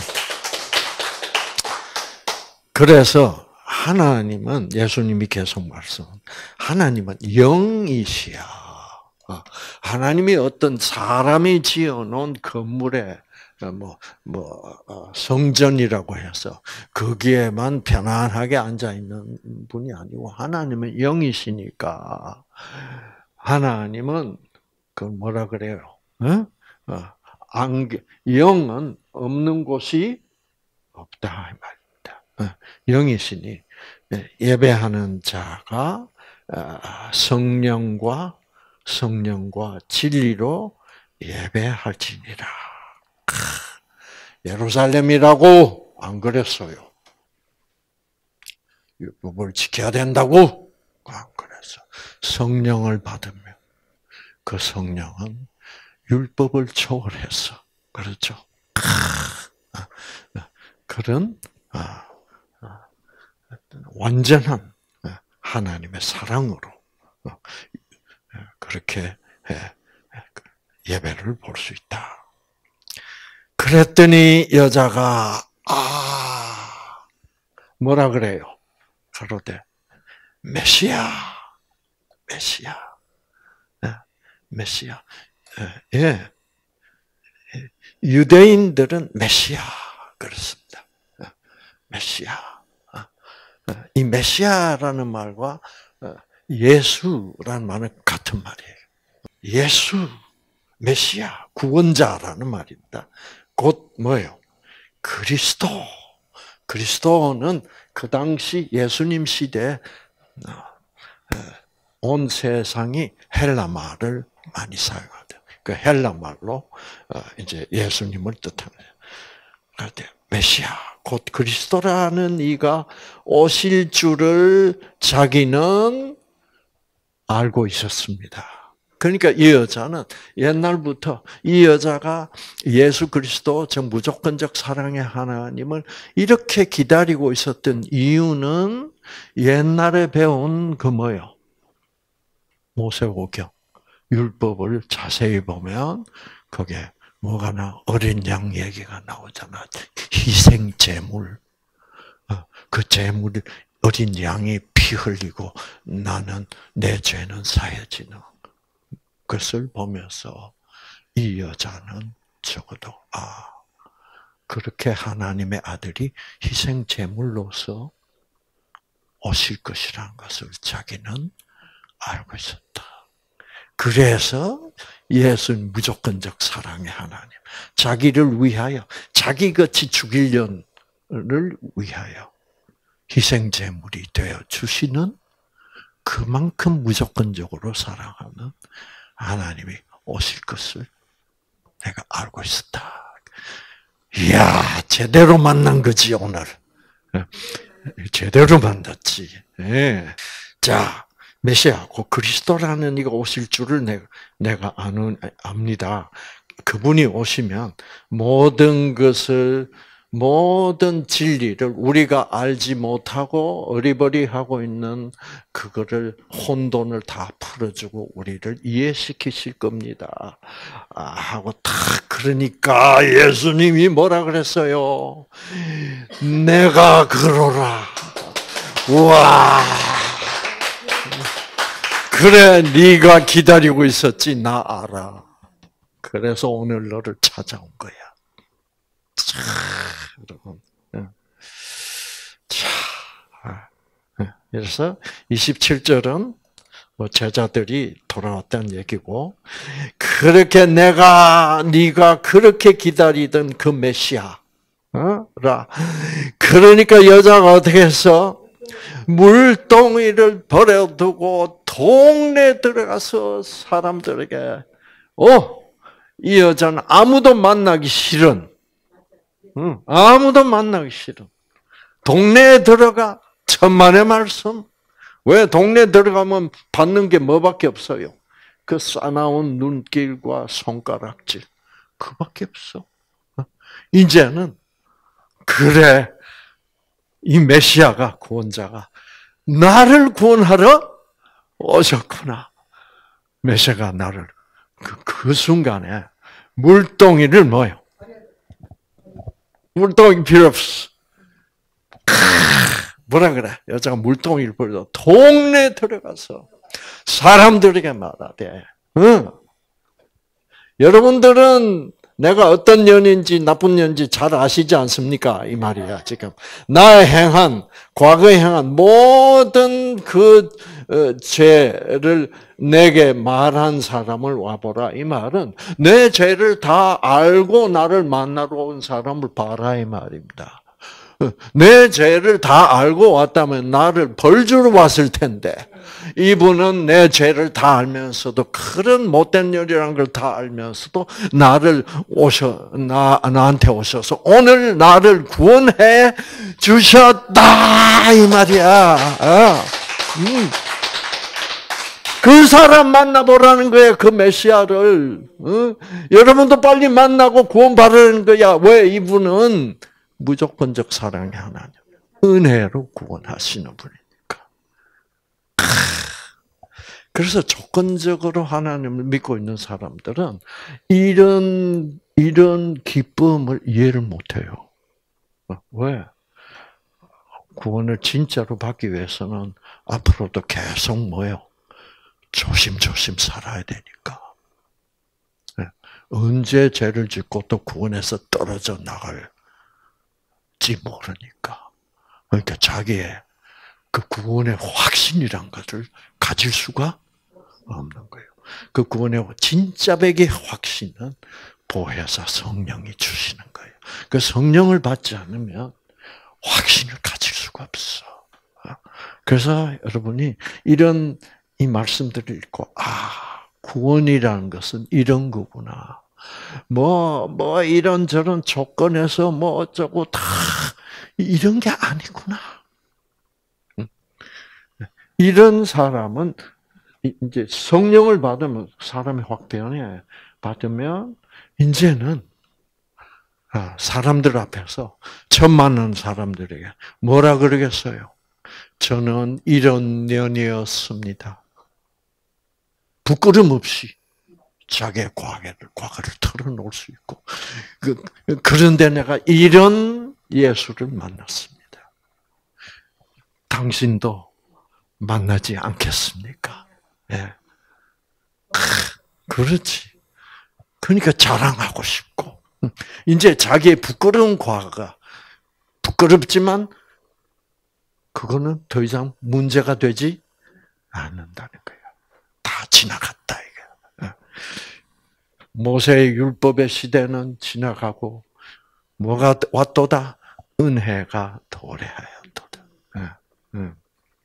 그래서 하나님은 예수님이 계속 하나님은 영이시야. 하나님이 어떤 사람이 지어놓은 건물에 성전이라고 해서 거기에만 편안하게 앉아 있는 분이 아니고 하나님은 영이시니까 하나님은 그 뭐라 그래요? 영은 없는 곳이 없다 이 말입니다. 영이시니 예배하는 자가 성령과 진리로 예배할지니라. 예루살렘이라고 안 그랬어요. 율법을 지켜야 된다고 안 그랬어. 성령을 받으면 그 성령은 율법을 초월해서 그렇죠. 그런 완전한 하나님의 사랑으로 그렇게 예배를 볼 수 있다. 그랬더니 여자가 뭐라 그래요? 가로되 메시아. 예. 유대인들은 메시아 그렇습니다. 메시아. 이 메시아라는 말과 예수라는 말은 같은 말이에요. 예수, 메시아, 구원자라는 말입니다. 곧 뭐예요? 그리스도. 그리스도는 그 당시 예수님 시대에 온 세상이 헬라 말을 많이 사용하죠. 그 헬라 말로 이제 예수님을 뜻하는 그런데 메시아, 곧 그리스도라는 이가 오실 줄을 자기는 알고 있었습니다. 그러니까 이 여자는 옛날부터 이 여자가 예수 그리스도 즉 무조건적 사랑의 하나님을 이렇게 기다리고 있었던 이유는 옛날에 배운 그 뭐요? 모세오경 율법을 자세히 보면 거기에 뭐가 어린 양 얘기가 나오잖아. 희생 제물. 그 제물 어린 양이 피 흘리고 나는 내 죄는 사해지는 것을 보면서 이 여자는 적어도 그렇게 하나님의 아들이 희생 제물로서 오실 것이라는 것을 자기는 알고 있었다. 그래서 예수는 무조건적 사랑의 하나님, 자기를 위하여 자기같이 죽이려를 위하여 희생 제물이 되어 주시는 그만큼 무조건적으로 사랑하는 하나님이 오실 것을 내가 알고 있었다. 이야, 제대로 만난 거지, 오늘. 제대로 만났지. 예. 자, 메시아, 곧 그리스도라는 이가 오실 줄을 내가 압니다. 그분이 오시면 모든 진리를 우리가 알지 못하고 어리버리하고 있는 그거를 혼돈을 다 풀어주고 우리를 이해시키실 겁니다. 하고 딱 그러니까 예수님이 뭐라 그랬어요? 내가 그러라. 우와. 그래, 네가 기다리고 있었지. 나 알아. 그래서 오늘 너를 찾아온 거야. 자, 여러분. 자, 그래서 27절은 제자들이 돌아왔다는 얘기고, 그렇게 네가 그렇게 기다리던 그 메시아, 그러니까 여자가 어떻게 했어? 물동이를 버려두고 동네에 들어가서 사람들에게, 이 여자는 아무도 만나기 싫은, 동네에 들어가 천만의 말씀. 왜 동네에 들어가면 받는 게 뭐밖에 없어요? 그 싸나운 눈길과 손가락질. 그밖에 없어. 이제는 그래, 이 메시아가, 구원자가 나를 구원하러 오셨구나. 메시아가 나를 그 순간에 물동이를 뭐요? 물동이 필요 없어. 뭐라 그래? 여자가 물동이를 버려서 동네에 들어가서 사람들에게 말하되, 여러분들은 내가 어떤 년인지 나쁜 년인지 잘 아시지 않습니까? 이 말이야, 지금. 과거에 행한 모든 그 죄를 내게 말한 사람을 와보라. 이 말은 내 죄를 다 알고 나를 만나러 온 사람을 봐라. 이 말입니다. 내 죄를 다 알고 왔다면 나를 벌주러 왔을 텐데, 이분은 내 죄를 다 알면서도, 그런 못된 일이라는 걸 다 알면서도 나한테 오셔서 오늘 나를 구원해 주셨다 이 말이야. 그 사람 만나보라는 거예요. 그 메시아를. 여러분도 빨리 만나고 구원받으라는 거야. 왜? 이분은 무조건적 사랑의 하나님, 은혜로 구원하시는 분이니까. 그래서 조건적으로 하나님을 믿고 있는 사람들은 이런 기쁨을 이해를 못해요. 왜? 구원을 진짜로 받기 위해서는 앞으로도 계속 뭐요? 조심조심 살아야 되니까. 언제 죄를 짓고 또 구원에서 떨어져 나갈지 모르니까. 그러니까 자기의 그 구원의 확신이란 것을 가질 수가 없는 거예요. 그 구원의 진짜 백의 확신은 보혜사 성령이 주시는 거예요. 그 성령을 받지 않으면 확신을 가질 수가 없어. 그래서 여러분이 이 말씀들을 읽고, 구원이라는 것은 이런 거구나. 이런저런 조건에서 어쩌고 다 이런 게 아니구나. 이런 사람은 이제 성령을 받으면 사람이 확 변해. 받으면 이제는 사람들 앞에서 처음 만난 사람들에게 뭐라 그러겠어요? 저는 이런 년이었습니다. 부끄럼 없이 자기의 과거를 털어놓을 수 있고, 그런데 내가 이런 예수를 만났습니다. 당신도 만나지 않겠습니까? 예. 그렇지. 그러니까 자랑하고 싶고, 이제 자기의 부끄러운 과거가 부끄럽지만 그거는 더 이상 문제가 되지 않는다는 거예요. 다 지나갔다 이게. 모세의 율법의 시대는 지나가고 뭐가 왔도다? 은혜가 도래하였도다.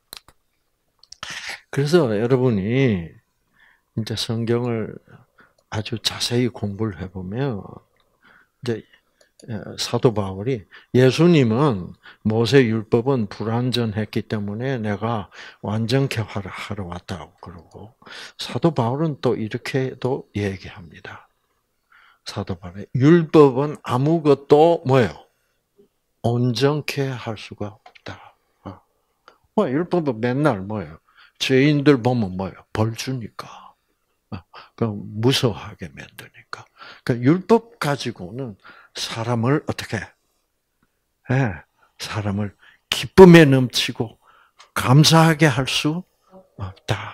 그래서 여러분이 이제 성경을 아주 자세히 공부를 해보면 이제 사도 바울이 예수님은 모세 율법은 불완전했기 때문에 내가 완전케 하러 왔다고 그러고 사도 바울은 또 이렇게도 얘기합니다. 사도 바울의 율법은 아무것도 뭐예요? 온전케 할 수가 없다. 율법은 맨날 뭐예요? 죄인들 보면 뭐예요? 벌 주니까. 무서워하게 만드니까. 그러니까 율법 가지고는 사람을 어떻게? 사람을 기쁨에 넘치고 감사하게 할 수 없다.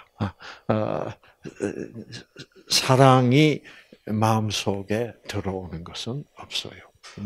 사랑이 마음속에 들어오는 것은 없어요.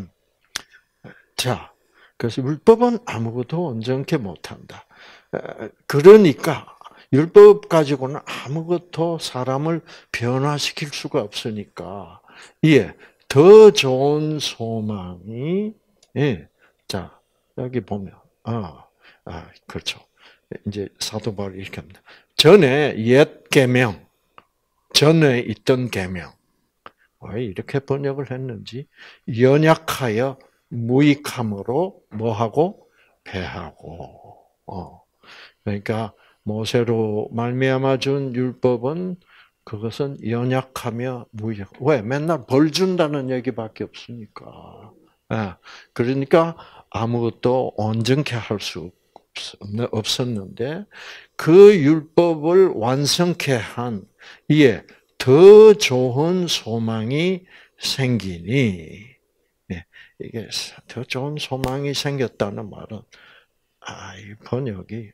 자, 그래서 율법은 아무것도 온전케 못한다. 그러니까 율법 가지고는 아무것도 사람을 변화시킬 수가 없으니까 더 좋은 소망이 자 여기 보면 그렇죠. 이제 사도 바울이 이렇게 합니다. 전에 옛 계명 전에 있던 계명 왜 이렇게 번역을 했는지 연약하여 무익함으로 뭐하고 패하고 그러니까 모세로 말미암아 준 율법은 그것은 연약하며 무익. 왜? 맨날 벌 준다는 얘기밖에 없으니까. 그러니까 아무것도 온전케 할 수 없었는데 그 율법을 완성케 한 이에 더 좋은 소망이 생기니 이게 더 좋은 소망이 생겼다는 말은 이 번역이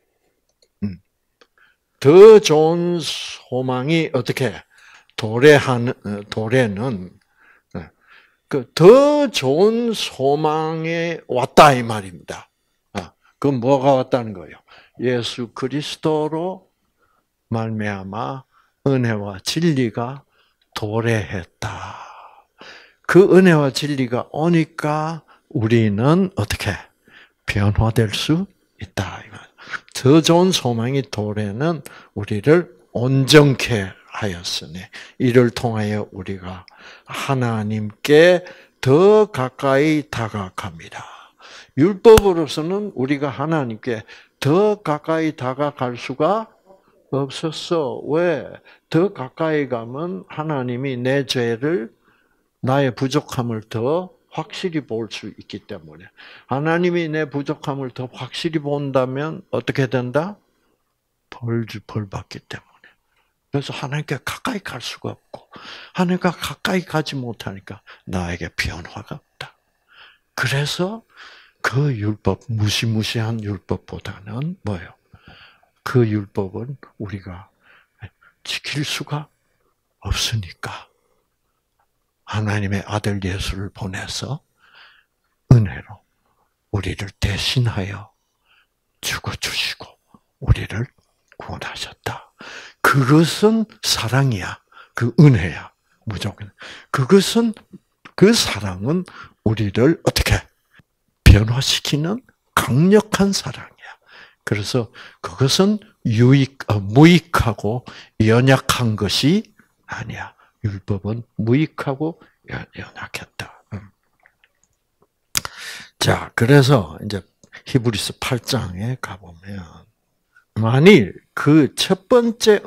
더 좋은 소망이 어떻게 도래는 그 더 좋은 소망에 왔다 이 말입니다. 그 뭐가 왔다는 거예요? 예수 그리스도로 말미암아 은혜와 진리가 도래했다. 그 은혜와 진리가 오니까 우리는 어떻게 변화될 수 있다. 더 좋은 소망이 도래는 우리를 온전케 하였으니 이를 통하여 우리가 하나님께 더 가까이 다가갑니다. 율법으로서는 우리가 하나님께 더 가까이 다가갈 수가 없었어. 왜? 더 가까이 가면 하나님이 내 죄를 나의 부족함을 더 확실히 볼 수 있기 때문에 하나님이 내 부족함을 더 확실히 본다면 어떻게 된다? 벌 받기 때문에. 그래서 하나님께 가까이 갈 수가 없고 하나님과 가까이 가지 못하니까 나에게 변화가 없다. 그래서 그 율법, 무시무시한 율법보다는 뭐예요? 그 율법은 우리가 지킬 수가 없으니까 하나님의 아들 예수를 보내서 은혜로 우리를 대신하여 죽어주시고 우리를 구원하셨다. 그것은 사랑이야. 그 은혜야. 무조건. 그 사랑은 우리를 어떻게 변화시키는 강력한 사랑이야. 그래서 그것은 무익하고 연약한 것이 아니야. 율법은 무익하고 연약했다. 자, 그래서 이제 히브리서 8장에 가보면 만일 그 첫 번째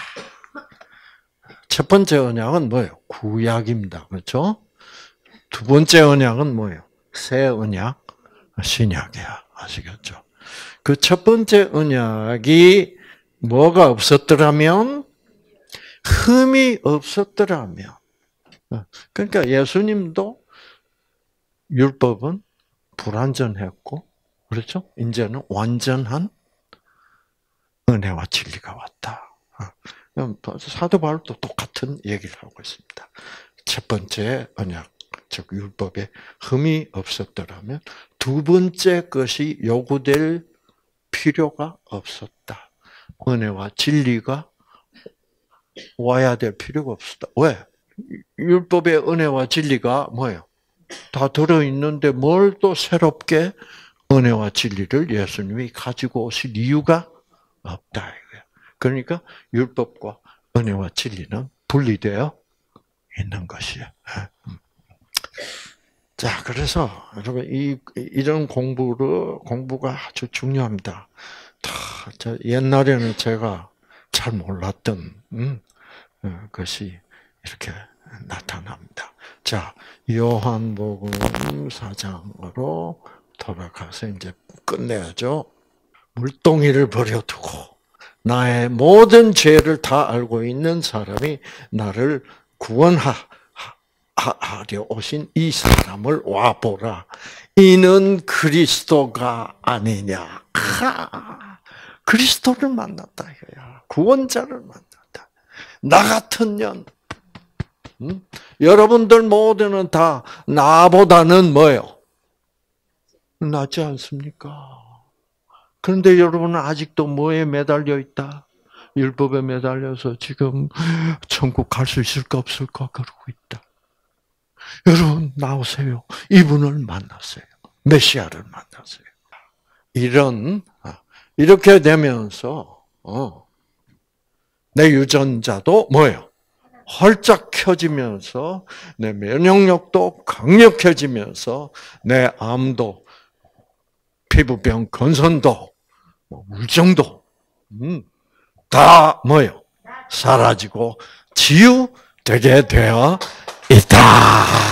언약은 뭐예요? 구약입니다. 그렇죠? 두 번째 언약은 뭐예요? 새 언약, 신약이야. 아시겠죠? 그 첫 번째 언약이 뭐가 없었더라면 흠이 없었더라면 그러니까 예수님도 율법은 불완전했고 그렇죠? 이제는 완전한 은혜와 진리가 왔다. 사도 바울도 똑같은 얘기를 하고 있습니다. 첫 번째 언약, 즉 율법에 흠이 없었더라면 두 번째 것이 요구될 필요가 없었다. 은혜와 진리가 와야 될 필요가 없었다. 왜? 율법의 은혜와 진리가 뭐예요? 다 들어있는데 뭘 또 새롭게 은혜와 진리를 예수님이 가지고 오실 이유가 없다. 그러니까 율법과 은혜와 진리는 분리되어 있는 것이에요. 자, 그래서 여러분 이런 공부가 아주 중요합니다. 옛날에는 제가 잘 몰랐던 것이 이렇게 나타납니다. 자, 요한복음 4장으로 돌아가서 이제 끝내야죠. 물동이를 버려두고 나의 모든 죄를 다 알고 있는 사람이 나를 구원하려 오신 이 사람을 와보라. 이는 그리스도가 아니냐. 그리스도를 만났다. 구원자를 만났다. 나 같은 년. 여러분들 모두는 다 나보다는 뭐예요? 낫지 않습니까? 그런데 여러분은 아직도 뭐에 매달려 있다? 율법에 매달려서 지금 천국 갈 수 있을까 없을까 그러고 있다. 여러분 나오세요. 이분을 만나세요. 메시아를 만나세요. 이렇게 되면서 내 유전자도 뭐예요? 활짝 켜지면서 내 면역력도 강력해지면서 내 암도 피부병 건선도 우울증도 다 뭐예요? 사라지고 치유되게 되어 있다.